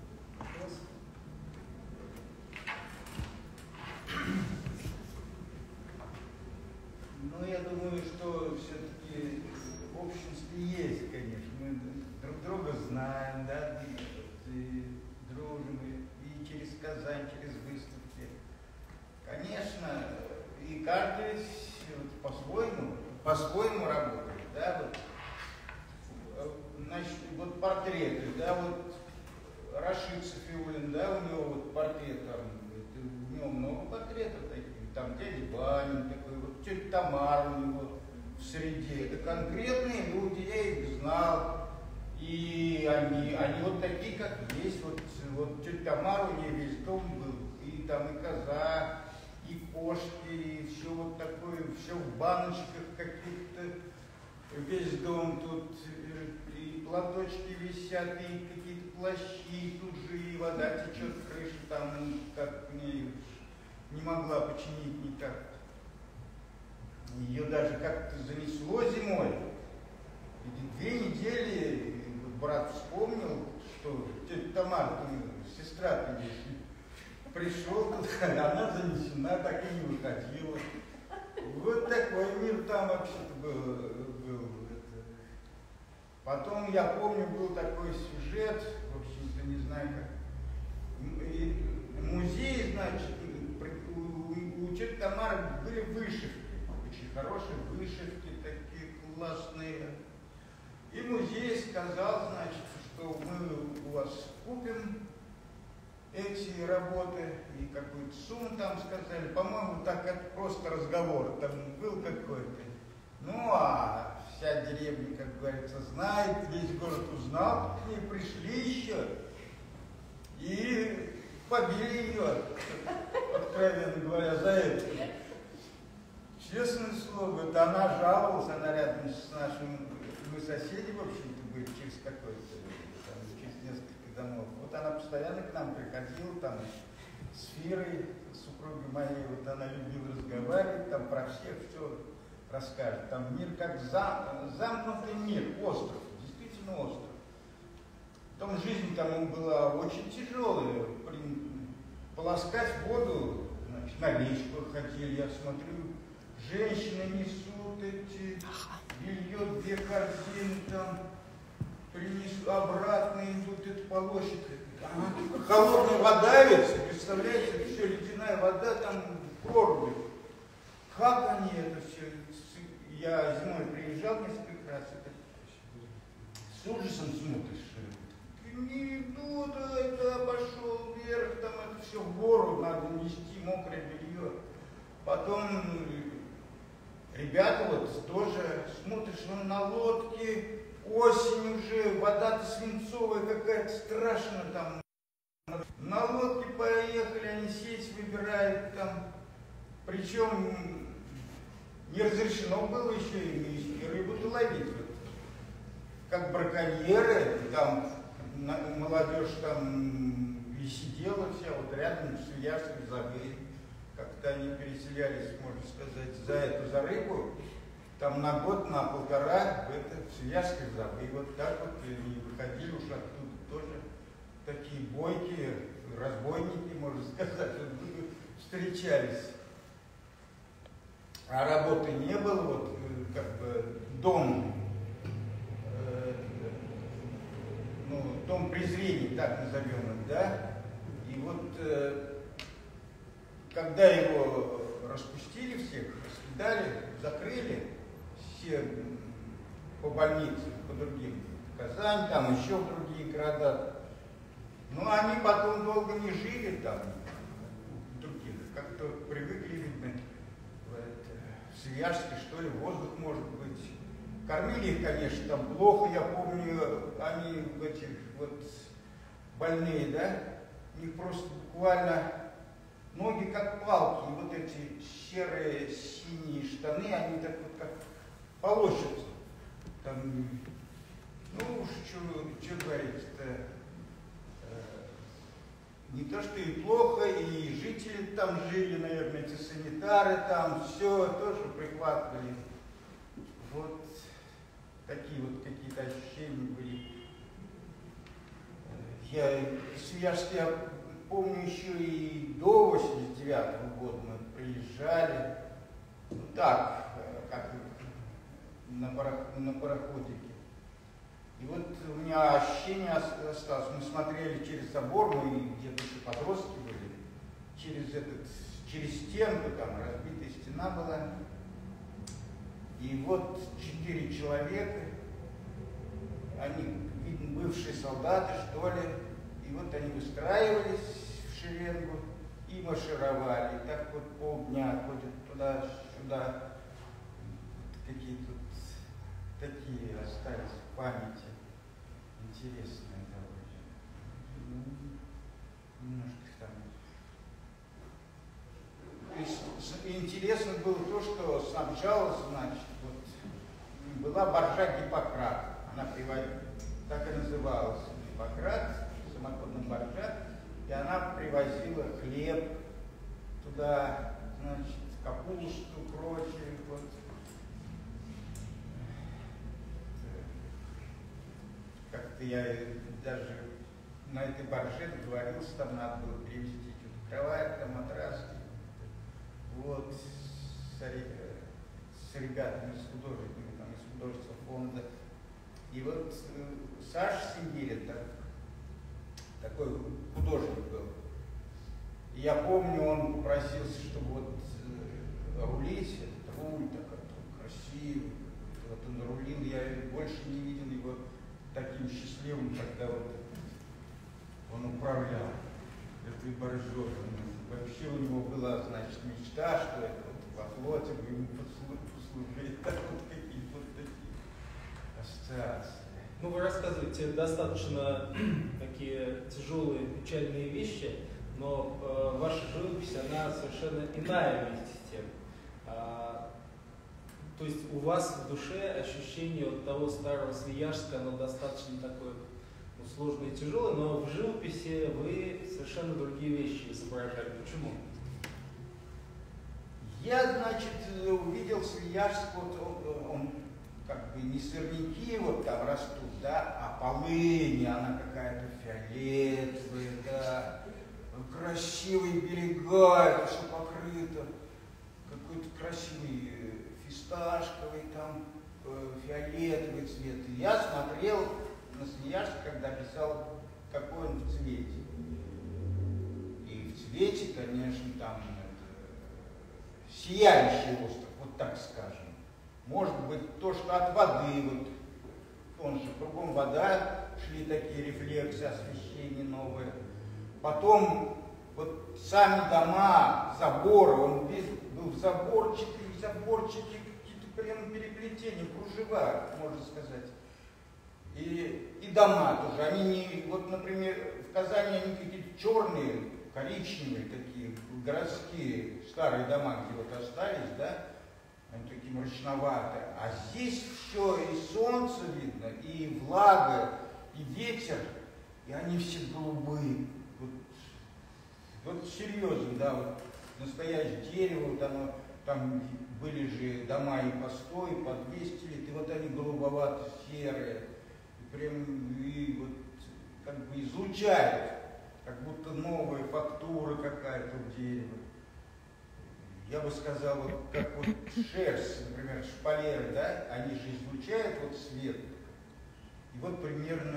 Ну, я думаю, что все-таки общность есть, конечно. Мы друг друга знаем, да, и дружим, и через Казань, через выставки. Конечно, и каждый по-своему работает, да, вот. Значит, вот портреты, да, вот Рашид Софиуллин, да, у него вот портрет, там, у него много портретов таких, там дядя Банин такой, вот тетя Тамара у него в среде. Это конкретные люди, я их знал, и они вот такие, как есть. Вот тетя Тамара, у нее весь дом был, и там и коза, и кошки, и все вот такое, все в баночках каких-то, весь дом тут, и платочки висят, и какие-то плащи, и тут же и вода течет, крыша там, как к ней не могла починить никак. Ее даже как-то занесло зимой. И 2 недели брат вспомнил, что тетя Тамара, сестра-то есть, пришел туда, она занесена, так и не выходила. Вот такой мир там вообще-то был. Потом, я помню, был такой сюжет, в общем-то, не знаю как. Музей, значит, у тети Тамары были вышивки, очень хорошие вышивки, такие классные. И музей сказал, значит, что мы у вас купим эти работы, и какую-то сумму там сказали. По-моему, так это просто разговор там был какой-то. Ну, а вся деревня, как говорится, знает, весь город узнал, к ней пришли еще и побили ее, откровенно говоря, за это. Честное слово, это она жаловалась, она рядом с нашим, мы соседи, в общем-то, были через какой-то, через несколько домов. Вот она постоянно к нам приходила, там, с Фирой, супругой моей, вот она любила разговаривать, там про всех все расскажет. Там мир как замкнутый мир, остров, действительно остров. Потом жизнь там была очень тяжелая. Полоскать воду, значит, на речку ходили, я смотрю, женщины несут эти, белье, 2 корзины там, принесут, обратно идут, это полощет. Холодная вода ведь, представляете, все, ледяная вода там в проруби. Как они это все? Я зимой приезжал несколько раз, это с ужасом смотришь. Не идут, это пошел вверх, там это все в гору надо нести, мокрое белье. Потом ребята вот тоже смотришь, вон на лодке, осень уже, вода-то свинцовая какая-то, страшно там. На лодке поехали, они сеть выбирают там, причем не разрешено было еще и рыбу-то ловить. Как браконьеры, там молодежь там и сидела вся, вот рядом в Свияжской забыли. Как-то они переселялись, можно сказать, за рыбу, там на год, на 1,5 в это Свияжской забыли. Вот так вот и выходили уж оттуда тоже. Такие бойкие, разбойники, можно сказать, встречались. А работы не было, вот как бы дом в том презрении, так назовем их, да. И вот когда его распустили всех, раскидали, закрыли все по больницам, по другим, в Казань, там еще в другие города. Но они потом долго не жили там, в других, как-то привыкли, видно, в Свияжске, что ли, воздух может быть. Кормили их, конечно, там плохо, я помню, они эти вот больные, да, у них просто буквально ноги как палки, и вот эти серые синие штаны, они так вот как полощутся. Там, ну уж что говорить-то, не то что и плохо, и жители там жили, наверное, эти санитары там, все тоже прихватывали. Вот такие вот какие-то ощущения были. Свияжск я помню еще и до 89-го года мы приезжали, ну так, как на пароходике. И вот у меня ощущение осталось, мы смотрели через забор, мы где-то еще подростки были, через стенку, там разбитая стена была. И вот 4 человека, они, видно, бывшие солдаты, что ли, и вот они выстраивались в шеренгу и маршировали. И так вот полдня ходят туда-сюда, какие-то такие остались в памяти. Интересные довольно. Немножко там. То есть интересно было то, что снабжалась, значит, вот, была боржа Гиппократ. Она так и называлась Гиппократ, самоходная боржа, и она привозила хлеб туда, значит, капусту, прочее, вот. Как-то я даже на этой борже договорился, там надо было привезти кровать, там матраски. Вот, с ребятами, с художниками, там, из художественного фонда. И вот Саша Сибирин, такой художник был. И я помню, он попросился, чтобы вот рулить, этот руль такой красивый. Вот он рулил, я больше не видел его таким счастливым, когда вот он управлял этой боржой. Вообще у него была, значит, мечта, что это вот во флоте бы ему послужить. Так вот какие-то вот такие ассоциации. Ну, вы рассказываете достаточно такие тяжелые, печальные вещи, но ваша живопись, она совершенно иная вместе с тем. То есть у вас в душе ощущение вот того старого Свияжска, оно достаточно такое сложное и тяжелое, но в живописи вы совершенно другие вещи изображали. Почему? Я, значит, увидел Свияжск, вот он как бы не сорняки вот там растут, да, а полынь, она какая-то фиолетовая, да, красивые берега, это все покрыто, какой-то красивый фисташковый там, фиолетовый цвет. И я смотрел на Свияжск, когда писал, какой он в цвете. И в цвете, конечно, там сияющий остров, вот так скажем. Может быть, то, что от воды, вот, он же кругом вода, шли такие рефлексы, освещение новое. Потом, вот сами дома, заборы, он весь был заборчики, какие-то прям переплетения, кружева, можно сказать. И дома тоже, они не, вот, например, в Казани они какие-то черные, коричневые такие, городские, старые дома, где вот остались, да, они такие мрачноватые. А здесь все, и солнце видно, и влага, и ветер, и они все голубые. Вот серьезно, да, вот настоящее дерево, вот оно, там были же дома и по 100, и по 200 лет, и вот они голубовато-серые. Прям и вот как бы излучает, как будто новая фактура какая-то у дерева. Я бы сказал, вот как вот шерсть, например, шпалеры, да, они же излучают вот свет. И вот примерно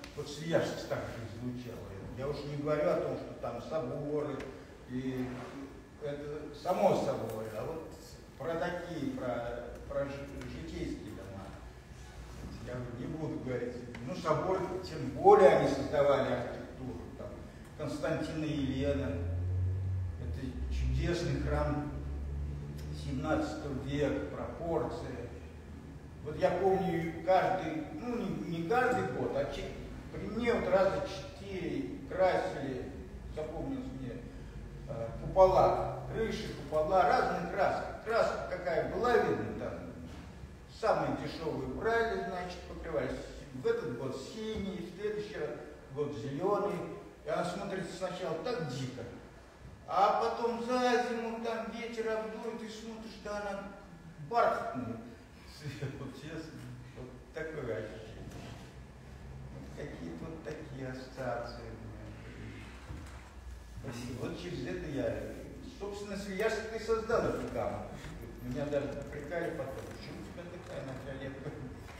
вот Свияжск так же звучало. Я уж не говорю о том, что там соборы, и это само собой, а вот про такие, про житейские дома я не буду говорить. Ну, соборы, тем более они создавали архитектуру. Там Константина и Елена, это чудесный храм 17 века, пропорции. Вот я помню каждый, ну не каждый год, а при мне вот раза 4 красили, запомнилось мне, купола, крыши, купола, разные краски. Краска какая была видна там, самые дешевые брали, значит, покрывались. В этот год синий, в следующий год зеленый. И она смотрится сначала так дико, а потом за зиму там ветер обдует, и смотришь, да она бархатная. Вот честно, вот такое ощущение. Вот какие-то вот такие ассоциации у меня. Спасибо. Вот через это я, собственно, Свияжск и создал эту гамму. Меня даже попрекали потом, почему у тебя такая нафиолетовая?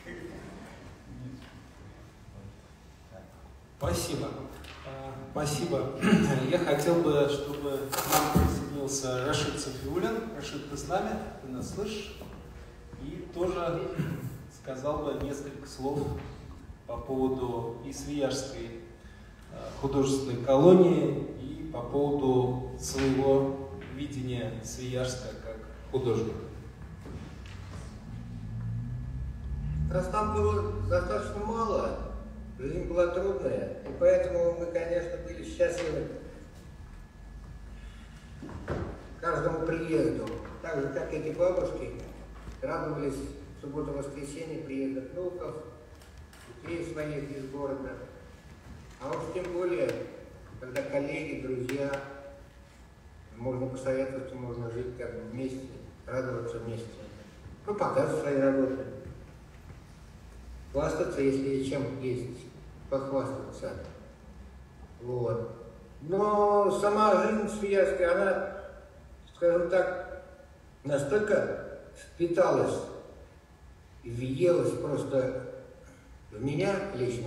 Спасибо. Спасибо. Я хотел бы, чтобы к нам присоединился Рашид Сафиуллин. Рашид, ты с нами? Ты нас слышишь? И тоже сказал бы несколько слов по поводу и Свияжской художественной колонии, и по поводу своего видения Свияжска как художника. Раз там было достаточно мало, жизнь была трудная, и поэтому мы, конечно, были счастливы каждому приезду. Так же, как эти бабушки радовались в субботу-воскресенье приезда внуков, детей своих из города. А уж тем более, когда коллеги, друзья, можно посоветоваться, можно жить как бы вместе, радоваться вместе. Ну, показывать свои работы. Хвастаться, если чем есть, похвастаться. Вот. Но сама жизнь Свияжская, она, скажем так, настолько впиталась и въелась просто в меня лично,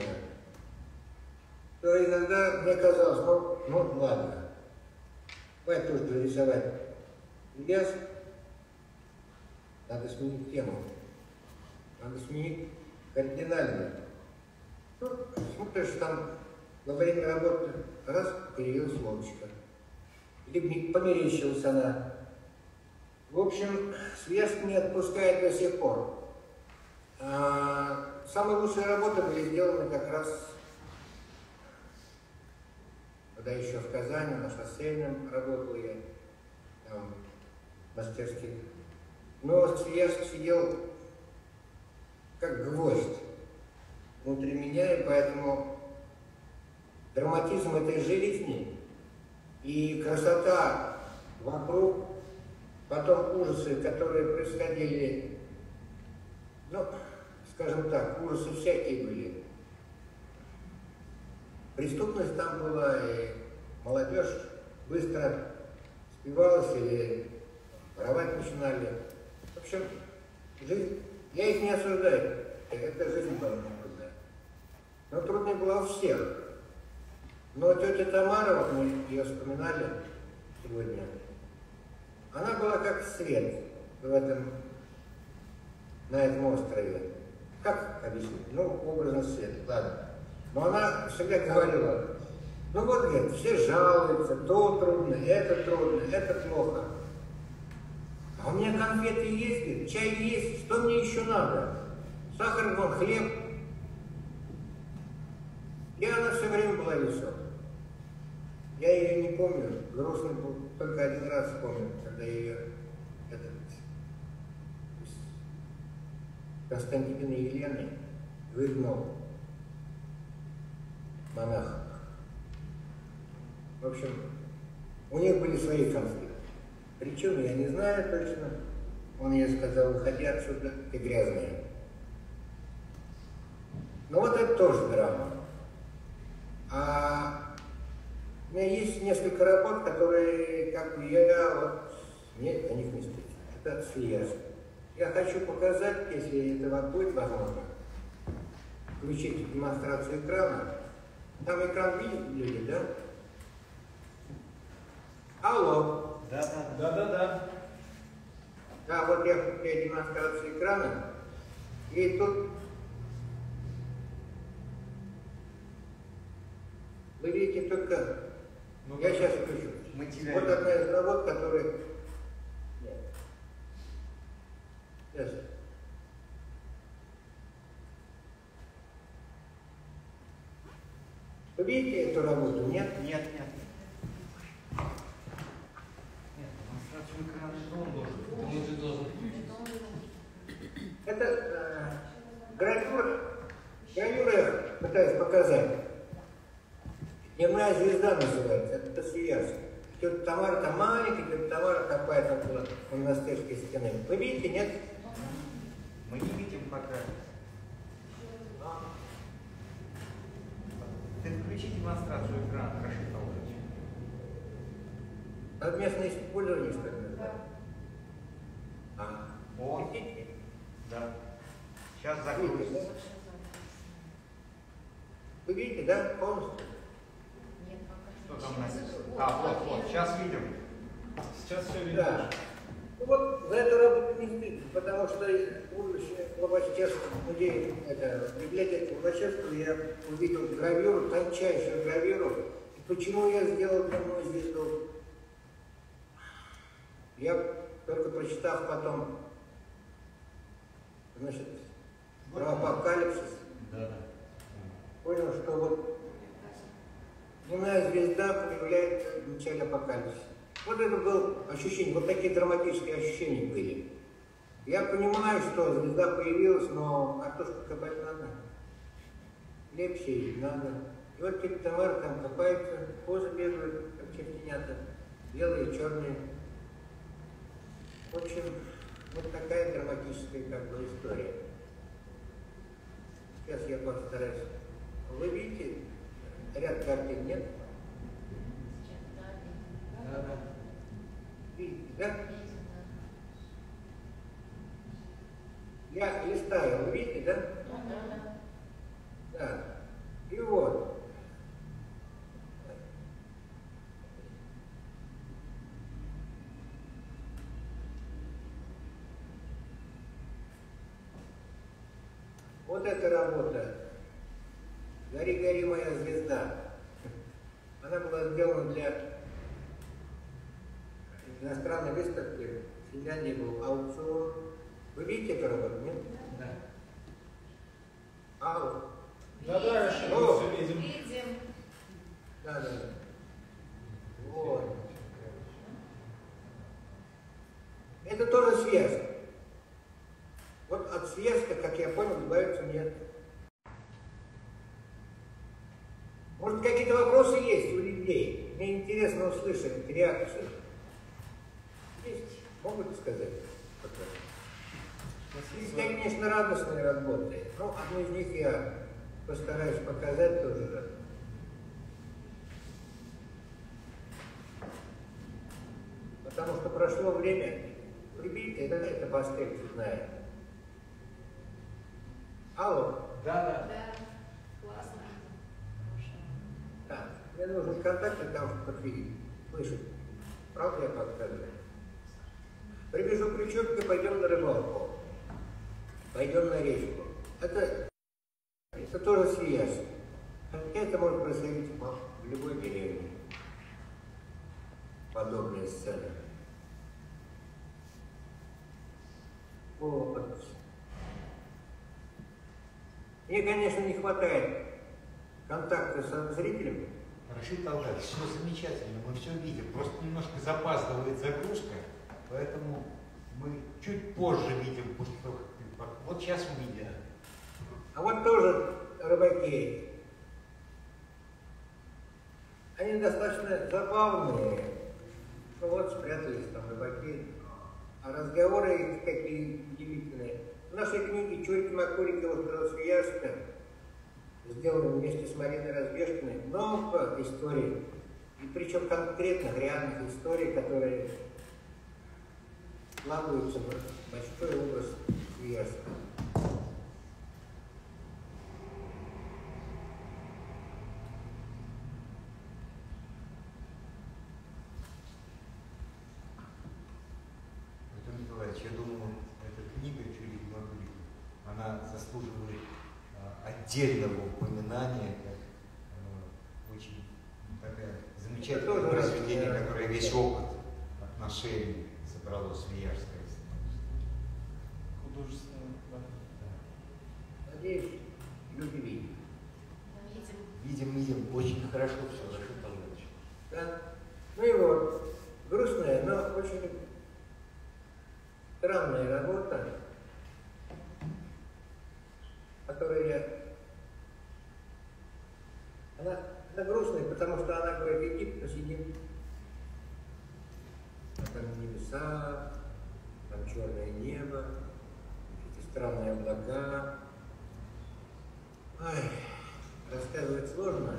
что иногда мне казалось, ну ладно, хватит тоже рисовать Свияжск, надо сменить тему, надо сменить кардинально. Ну, смотришь, там во время работы раз появилась лодочка, либо померещилась она. В общем, Свияжск не отпускает до сих пор. Самые лучшие работы были сделаны как раз, когда еще в Казани, на Шоссейном работал я, там, мастерски. Но Свияжск сидел как гвоздь внутри меня, и поэтому драматизм этой жизни и красота вокруг, потом ужасы, которые происходили, ну, скажем так, ужасы всякие были. Преступность там была, и молодежь быстро спивалась или воровать начинали. В общем, жизнь, я их не осуждаю, эта жизнь была трудная. Но трудная была у всех. Но тетя Тамара, вот мы ее вспоминали сегодня, она была как свет на этом острове. Как объяснить? Ну, образно свет, ладно. Но она всегда говорила, ну вот, говорит, все жалуются, то трудно, это плохо. А у меня конфеты есть, говорит, чай есть, что мне еще надо? Сахар, вон, хлеб. И она все время была веселая. Я ее не помню, грустный был, только один раз помню, когда ее Константин и Елена выгнал монах. В общем, у них были свои конфликты. Причем я не знаю точно. Он ей сказал, выходи отсюда, ты грязная. Но вот это тоже драма. А у меня есть несколько работ, которые, как бы я, вот, мне о них не стыдно. Это Свияжск. Я хочу показать, если это будет возможно, включить демонстрацию экрана. Там экран видят люди, да? Алло. Да. Да, вот я включаю демонстрацию экрана. И тут вы видите только... Я сейчас включу. Вот одна из работ, которая... Нет. Сейчас. Вы видите эту работу? Нет? Нет. Это гравюра. Гравюра я пытаюсь показать. Дневная звезда называется. Это Свияжск. Тетя Тамара там маленькая, тетя Тамара копает около монастырской стены. Вы видите, нет? Мы не видим пока. Ты включи демонстрацию экрана, Рашид Аллович. Совместное использование, что ли? О, да. Сейчас Видите, закроется. да? Вы видите, да? Полностью? Что там написано? Вот, сейчас видим. Сейчас все видно. Да. Ну вот за эту работу не стыдно, потому что в Лобачевском музее, это, в библиотеке Лобачевского я увидел гравюру, тончайшую гравюру. И почему я сделал дневную звезду? Я только прочитав потом, значит, про апокалипсис, понял, что вот дневная звезда появляется в начале апокалипсиса. Вот это было ощущение, вот такие драматические ощущения были. Я понимаю, что звезда появилась, но картошку копать надо. Хлеб сеять надо. И вот тетя Тамара там копается, козы бегают, как чертенята, белые, черные. В общем, вот такая драматическая как бы история. Сейчас я постараюсь. Вы видите, ряд картин нет? Да. Видите, да? Я листаю, вы видите, да? Да. И вот. Вот эта работа. «Гори, гори, моя звезда». Она была сделана для иностранной выставки. В Финляндии был аукцион. Вы видите эту работу, нет? Да. Алло. Да, Рашид, О! мы все видим. Да. Вот. Это тоже Свияжск. Вот от Свияжска, как я понял, добавиться нет. Может, какие-то вопросы есть у людей? Мне интересно услышать реакцию. Есть? Могут сказать? Есть, конечно, радостные работы. Но одну из них я постараюсь показать тоже. Потому что прошло время. Прибитие, это пастель цветная. Алло. Да. Классно. Да. Мне нужен контакт для того, чтобы подвидеть. Слышать. Правда я подсказываю? Прибежу к речушке, пойдем на рыбалку. Пойдем на речку. Это тоже Свияжск. Это может происходить в любой деревне. Подобная сцена. Вот. Мне, конечно, не хватает контакта со зрителем. Рашид Аллович, все замечательно, мы все видим. Просто немножко запаздывает загрузка, поэтому мы чуть позже видим. Вот сейчас увидим. А вот тоже рыбаки. Они достаточно забавные. Ну вот спрятались там рыбаки. А разговоры их какие удивительные. В нашей книге Чурки Макурикова про Свияжска, сделанной вместе с Мариной Разбежкиной, много историй. И причем конкретных, реальных историй, которые вкладываются в большой образ Свияжска. заслуживают отдельного упоминания, как очень такая замечательное произведение, которое весь опыт отношений собрало Свияжское. Художественное, да. Надеюсь, люди видят. Видим, очень хорошо все, Рашид Талгатович. Да? Ну и вот, грустная, но очень странная работа, которая она грустная, потому что она говорит, иди посидим. А там небеса, там черное небо, эти странные облака. Ай, рассказывать сложно.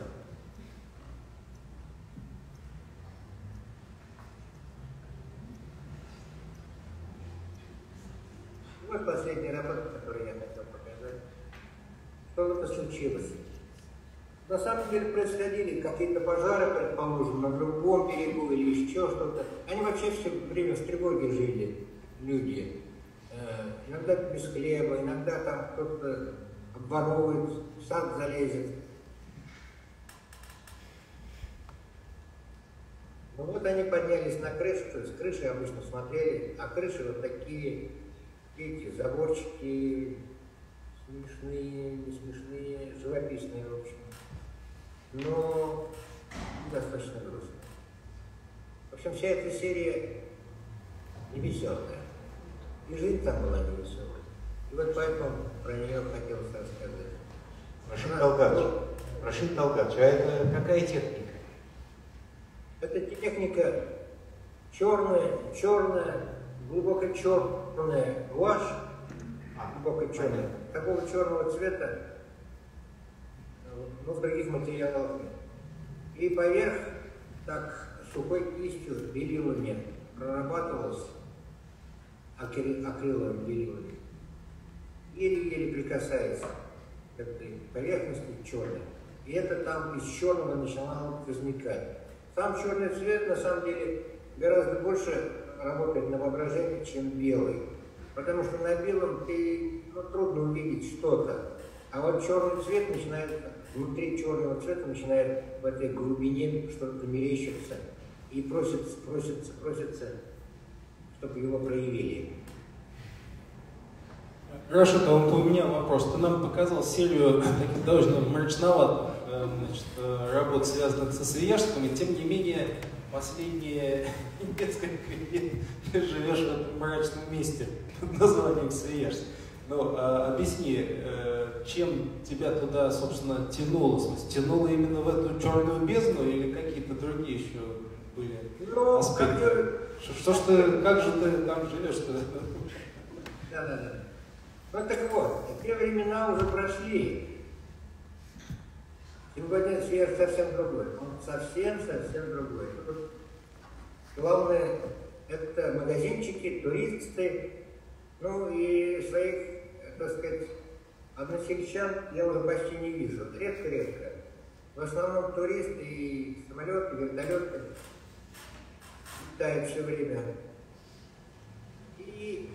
Вот последняя работа, которую я хотел показать. Что это случилось? На самом деле происходили какие-то пожары, предположим, на другом берегу или еще что-то. Они вообще все время в тревоге жили, люди. Иногда без хлеба, иногда там кто-то обворовывает, в сад залезет. Ну вот они поднялись на крышу, то есть с крыши обычно смотрели, а крыши вот такие, эти заборчики смешные, не смешные, живописные, в общем. Но достаточно грустно. В общем, вся эта серия невеселая. И жизнь там была невеселая. И вот поэтому про нее хотелось рассказать. Рашид Талгатович, а это какая техника? Это техника черная, глубоко черная гуашь, глубоко черная, такого черного цвета, но в других материалах нет. И поверх так сухой кистью белилами прорабатывалось, акриловыми белилами, еле-еле прикасается к этой поверхности черной. И это там из черного начинало возникать. Сам черный цвет на самом деле гораздо больше работает на воображение, чем белый. Потому что на белом трудно увидеть что-то. А вот черный цвет начинает, внутри черного цвета начинает в этой глубине что-то мерещиться. И просится, чтобы его проявили. Рашид, а вот у меня вопрос. Ты нам показал серию таких довольно мрачноватых работ, связанных со Свияжском, и тем не менее последние несколько лет ты живешь в этом мрачном месте под названием Свияжск. Ну, объясни, чем тебя туда, собственно, тянуло? В смысле, тянуло именно в эту черную бездну или какие-то другие еще были аспекты? Как же ты там живешь-то? Да. Ну так вот, те времена уже прошли. Сегодня Свияжск совсем другой. Он совсем другой. Главное, это магазинчики, туристы, ну и своих, так сказать, односельчан я уже почти не вижу. Редко. В основном туристы и самолеты, вертолеты летают все время. И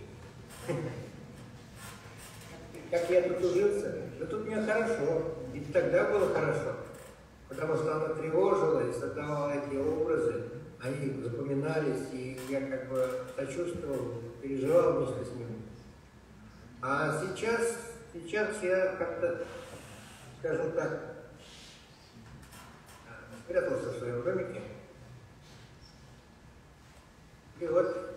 как я тут ужился, да тут мне хорошо. И тогда было хорошо, потому что она тревожила и создавала эти образы, они запоминались, и я как бы сочувствовал, переживал вместе с ними. А сейчас я как-то, скажем так, спрятался в своем домике, и вот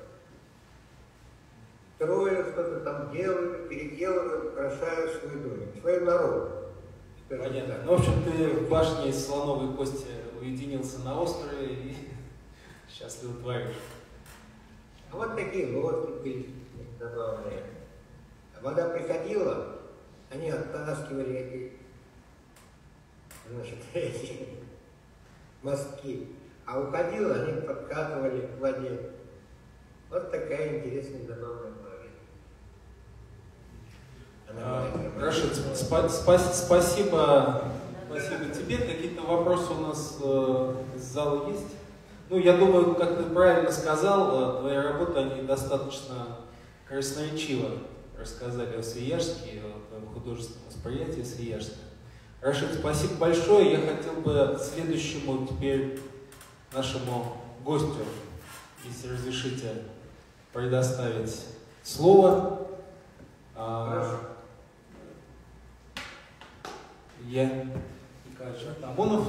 строю, что-то там делаю, переделываю, украшаю свой домик, свой народ. Понятно. Ну, в общем, ты в башне из слоновой кости уединился на острове и счастливо творишь. А вот такие лодки были забавные. Вода приходила, они оттаскивали эти мостки, а уходила, они подкатывали к воде. Вот такая интересная забавная поэзия. Рашид, спасибо тебе. Какие-то вопросы у нас из зала есть? Ну, я думаю, как ты правильно сказал, твои работы, они достаточно красноречиво рассказали о Свияжске, о твоем художественном восприятии Свияжска. Рашид, спасибо большое. Я хотел бы следующему теперь нашему гостю, если разрешите, предоставить слово. Я Николай Артамонов.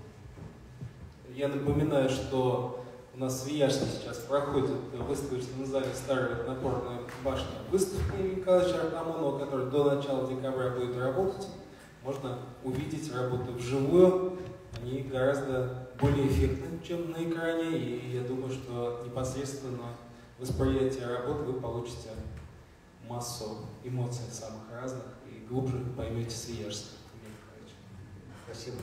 Я напоминаю, что у нас в Свияжске сейчас проходит в выставочном зале «Старая напорная башня» выставка Николая Артамонова, которая до начала декабря будет работать. Можно увидеть работы вживую. Они гораздо более эффектны, чем на экране, и я думаю, что непосредственно восприятие работы вы получите массу эмоций самых разных и глубже поймете Свияжск. Спасибо.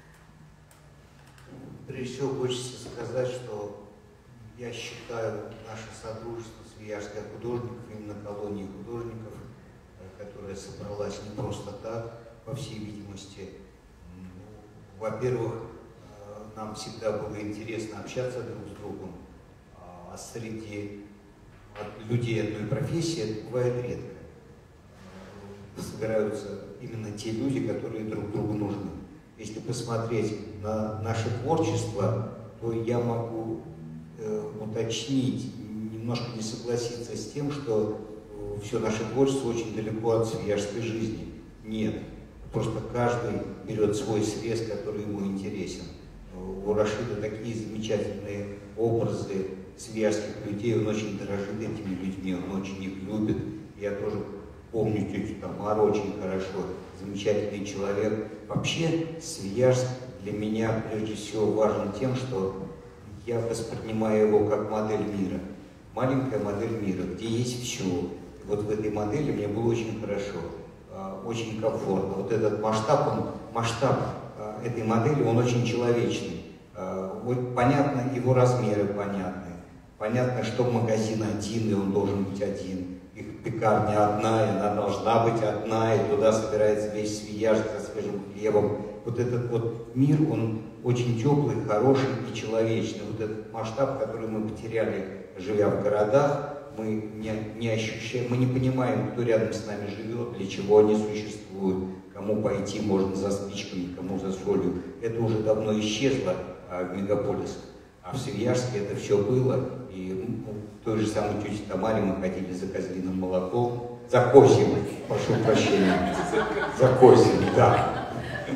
Прежде всего хочется сказать, что я считаю наше содружество свияжских художников, именно колонии художников, которая собралась не просто так, по всей видимости. Во-первых, нам всегда было интересно общаться друг с другом, а среди людей одной профессии это бывает редко. Собираются именно те люди, которые друг другу нужны. Если посмотреть на наше творчество, то я могу уточнить, немножко не согласиться с тем, что все наше творчество очень далеко от свияжской жизни. Нет. Просто каждый берет свой срез, который ему интересен. У Рашида такие замечательные образы свияжских людей, он очень дорожит этими людьми, он очень их любит. Я тоже помню тетю Тамару очень хорошо, замечательный человек. Вообще Свияжск для меня прежде всего важен тем, что я воспринимаю его как модель мира. Маленькая модель мира, где есть все. И вот в этой модели мне было очень хорошо, очень комфортно. Вот этот масштаб этой модели, он очень человечный. Вот понятно, его размеры понятны. Понятно, что магазин один, и он должен быть один. Их пекарня одна, и она должна быть одна, и туда собирается весь Свияжск со свежим хлебом. Вот этот вот мир, он очень теплый, хороший и человечный. Вот этот масштаб, который мы потеряли, живя в городах, мы не ощущаем, мы не понимаем, кто рядом с нами живет, для чего они существуют, кому пойти можно за спичками, кому за солью. Это уже давно исчезло в мегаполисах. А в Свияжске это все было, и в той же самой тете Тамаре мы ходили за козлиным молоком, за козьим, прошу прощения, за козьим, да.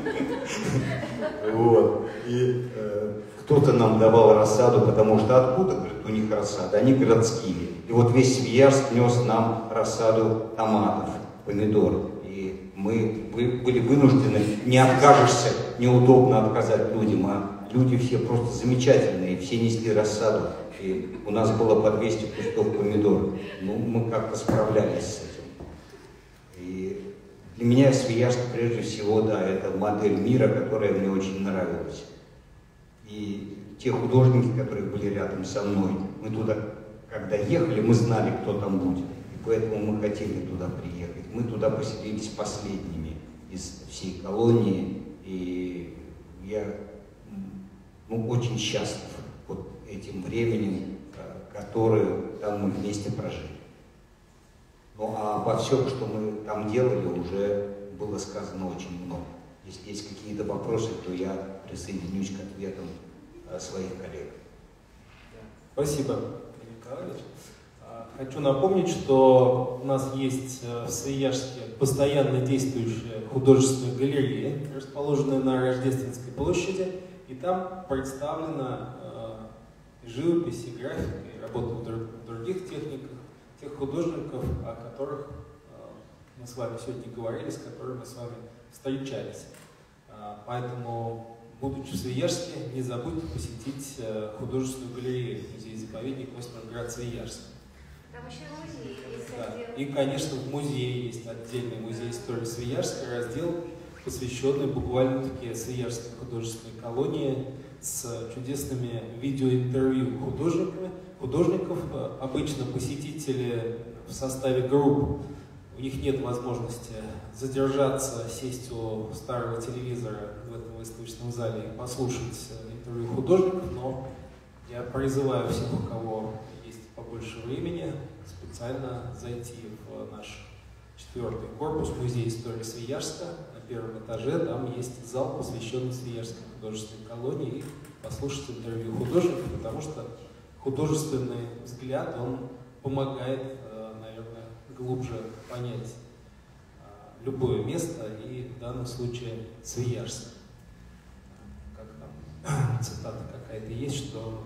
Вот. И кто-то нам давал рассаду, потому что откуда, говорит, у них рассада? Они городские. И вот весь Свияжск нес нам рассаду томатов, помидоров. И мы были вынуждены, не откажешься, неудобно отказать людям, а люди все просто замечательные, все несли рассаду. И у нас было по 200 кустов помидор. Ну, мы как-то справлялись с этим. И для меня Свияжск, прежде всего, да, это модель мира, которая мне очень нравилась. И те художники, которые были рядом со мной, мы туда, когда ехали, мы знали, кто там будет. И поэтому мы хотели туда приехать. Мы туда поселились последними из всей колонии. И я очень счастлив вот этим временем, которое там мы вместе прожили. Ну а обо всем, что мы там делали, уже было сказано очень много. Если есть какие-то вопросы, то я присоединюсь к ответам своих коллег. Спасибо, Николаевич. Хочу напомнить, что у нас есть в Свияжске постоянно действующая художественная галерея, расположенная на Рождественской площади, и там представлена живопись и графика, и работа в других техниках, тех художников, о которых мы с вами сегодня говорили, с которыми мы с вами встречались. Поэтому, будучи в Свияжске, не забудьте посетить художественную галерею, музей-заповедник Остров-Град-Свияжск. Там еще музей есть. Да. И, конечно, в музее есть отдельный музей истории Свияжска, раздел, посвященный буквально-таки Свияжской художественной колонии с чудесными видеоинтервью художников. Обычно посетители в составе групп, у них нет возможности задержаться, сесть у старого телевизора в этом выставочном зале и послушать интервью художников, но я призываю всех, у кого есть побольше времени, специально зайти в наш 4-й корпус Музея истории Свияжска. На первом этаже там есть зал, посвященный Свияжской художественной колонии. И послушать интервью художников, потому что художественный взгляд, он помогает, наверное, глубже понять любое место, и в данном случае Свияжск. Как там цитата какая-то есть, что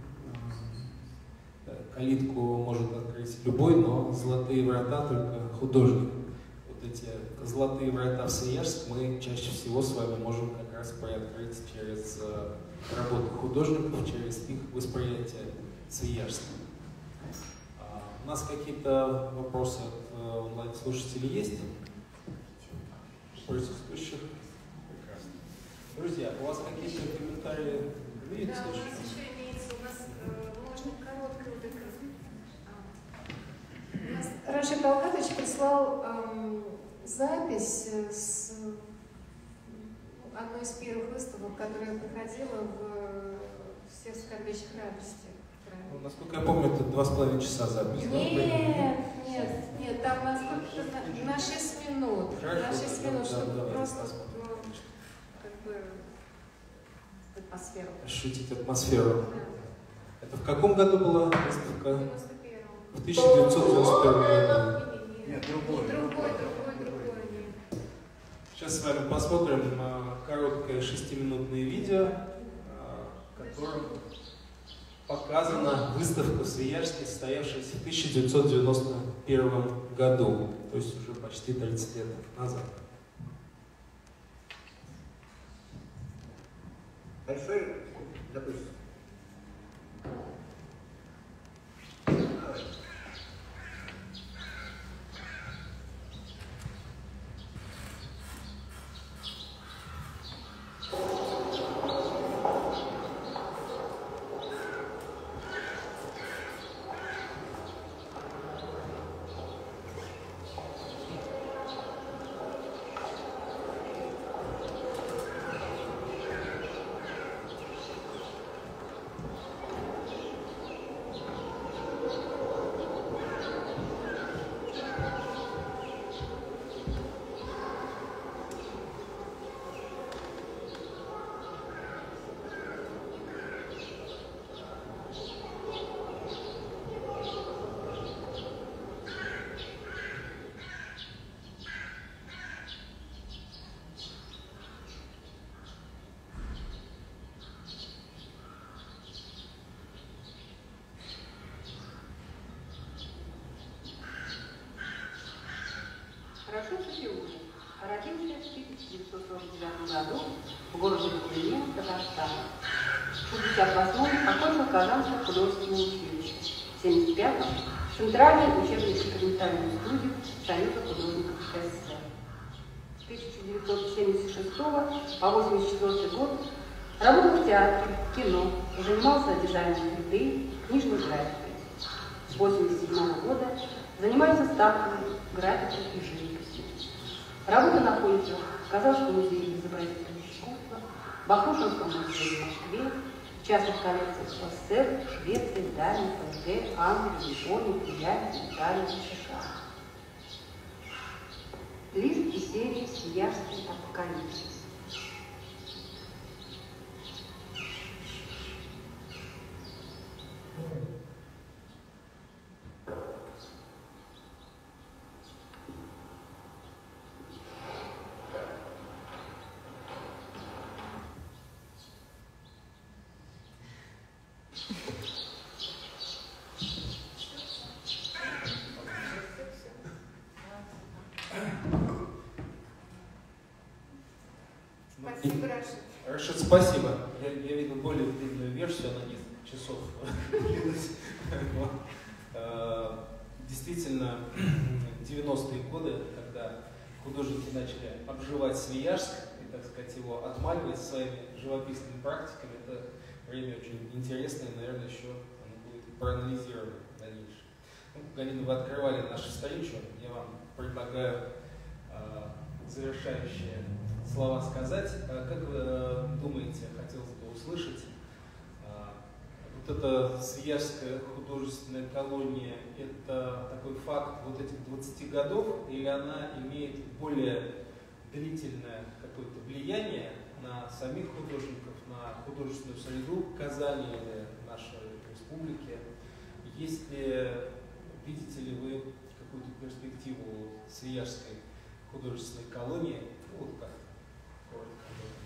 калитку может открыть любой, но золотые врата только художник. Вот эти золотые врата в Свияжск мы чаще всего с вами можем как раз приоткрыть через работу художников, через их восприятие Свияжска. У нас какие-то вопросы от онлайн-слушателей есть? Присутствующих? Прекрасно. Друзья, у вас какие-то комментарии? Видите, да, у нас еще имеется, у нас можно короткое вот это. У нас Рашид Талгатович прислал запись с одной из первых выставок, которая проходила в Севской вечер радости. Ну, насколько я помню, это 2,5 часа запись. Нет, там на 6 минут. Хорошо, на 6 минут, чтобы да, просто как бы атмосферу. Ощутить атмосферу. Да. Это в каком году была выставка? В 91-м. В 1991 году. Нет, другой. Сейчас с вами посмотрим короткое 6-минутное видео, в котором показана выставка в Свияжске, состоявшаяся в 1991 году, то есть уже почти 30 лет назад. Большой, допустим. Хорошевский Юрий родился в 1949 году в городе Кулине, Казахстан. В 1968 окончил Казанское художественное училище. В 1975 Центральный учебно-экспериментальный студию Союза художников СССР. С 1976 по 1984 год работал в театре, кино, занимался дизайном 3D, книжной графикой. С 1987 года занимается ставками, графикой и живописью. Работа находится в Казанском музее изобразительного искусства, Бахрушинском музее в Москве, в частных коллекциях в СССР, Швеции, Дании, ФРГ, Англии, Японии, Финляндии, Италии и США. Лист из серии «Свияжский апокалипсис». Спасибо, Рашид. Рашид, спасибо. Я видел более длинную версию, она несколько часов длилась. Действительно, 90-е годы, когда художники начали обживать Свияжск и, так сказать, его отмаливать своими живописными практиками, это время очень интересное, и, наверное, еще оно будет проанализировано в дальнейшем. Галина, вы открывали нашу встречу, я вам предлагаю завершающие слова сказать. Как вы думаете, хотелось бы услышать вот эта Свияжская художественная колония, это такой факт вот этих 20 годов, или она имеет более длительное какое-то влияние на самих художников, на художественную среду Казани или нашей республики? Видите ли вы какую-то перспективу Свияжской художественной колонии? Ну, вот как коротко.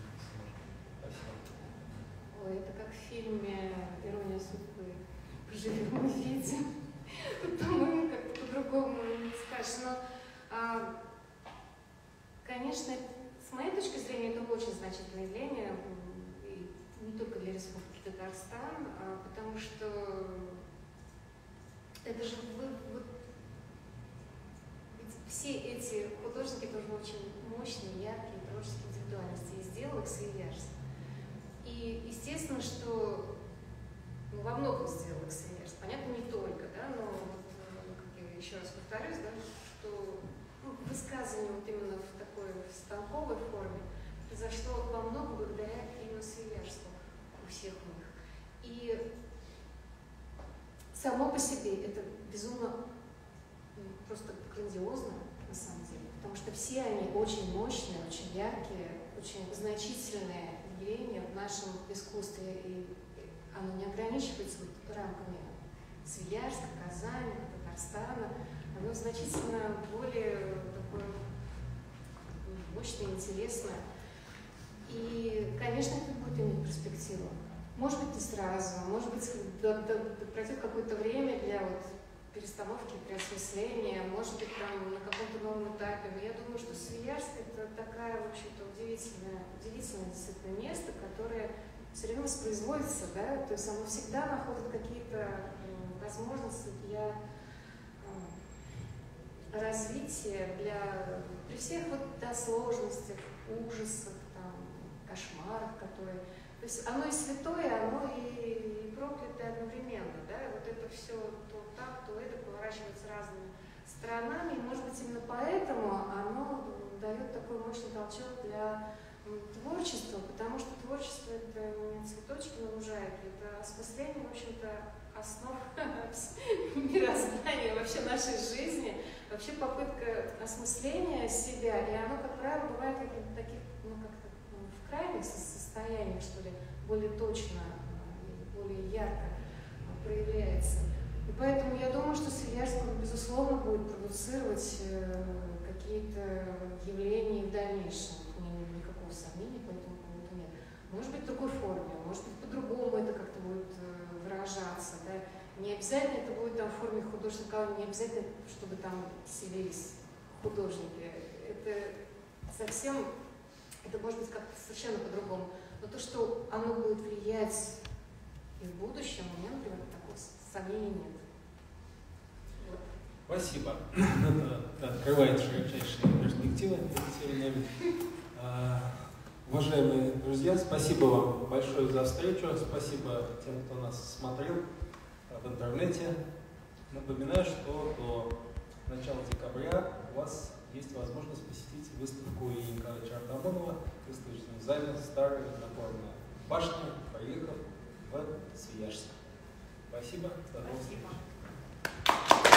Спасибо. Ой, это как в фильме «Ирония судьбы». Живем и видим. Тут, по-моему, как-то по-другому не скажешь. Но, конечно, с моей точки зрения, это очень значительное явление, и не только для Республики Татарстан, потому что это же все эти художники тоже очень мощные, яркие, творческие индивидуальности, и сделал их Свияжск. И естественно, что во многом сделал их Свияжск. Понятно, не только, да, но вот, как я еще раз повторюсь, да, что высказывание вот именно в такой станковой форме произошло во многом благодаря именно Свияжску у всех них. И само по себе это безумно просто грандиозно, на самом деле, потому что все они очень мощные, очень яркие, очень значительные явления в нашем искусстве, и оно не ограничивается вот рамками Свияжска, Казани, Татарстана, оно значительно более такое мощное, интересное. И, конечно, это будет иметь перспективу. Может быть, не сразу, может быть, пройдет какое-то время для вот перестановки, переосмысления, может быть, там на каком-то новом этапе. Но я думаю, что Свияжск — это такая, в общем-то, удивительное действительно место, которое все время воспроизводится, да, то есть оно всегда находит какие-то возможности для развития, при всех вот сложностях, ужасах, там, кошмарах, которые... То есть оно и святое, оно и проклятое одновременно, да, и вот это все то так, то это поворачивается разными сторонами, и, может быть, именно поэтому оно дает такой мощный толчок для творчества, потому что творчество — это не цветочки на лужайке, это осмысление, в общем-то, основ мироздания, вообще нашей жизни, вообще попытка осмысления себя, и оно, как правило, бывает каких-то таких, как-то в крайних состояниях, что ли, более точно, более ярко проявляется. И поэтому я думаю, что Свияжск, безусловно, будет продуцировать какие-то явления в дальнейшем. У меня нет никакого сомнения по этому поводу нет. Может быть, в другой форме, может быть, по-другому это как-то будет выражаться. Да? Не обязательно это будет там в форме художественной колонии, не обязательно, чтобы там селились художники. Это совсем, это может быть как-то совершенно по-другому. Но то, что оно будет влиять и в будущем, у меня, например, такого сомнения нет. Вот. Спасибо. Это открывает широчайшие перспективы. Уважаемые друзья, спасибо вам большое за встречу. Спасибо тем, кто нас смотрел в интернете. Напоминаю, что до начала декабря у вас есть возможность посетить выставку Ильи Николаевича Артамонова в выставочном зале «Старая водонапорная башня», проехав в Свияжск. Спасибо. Спасибо.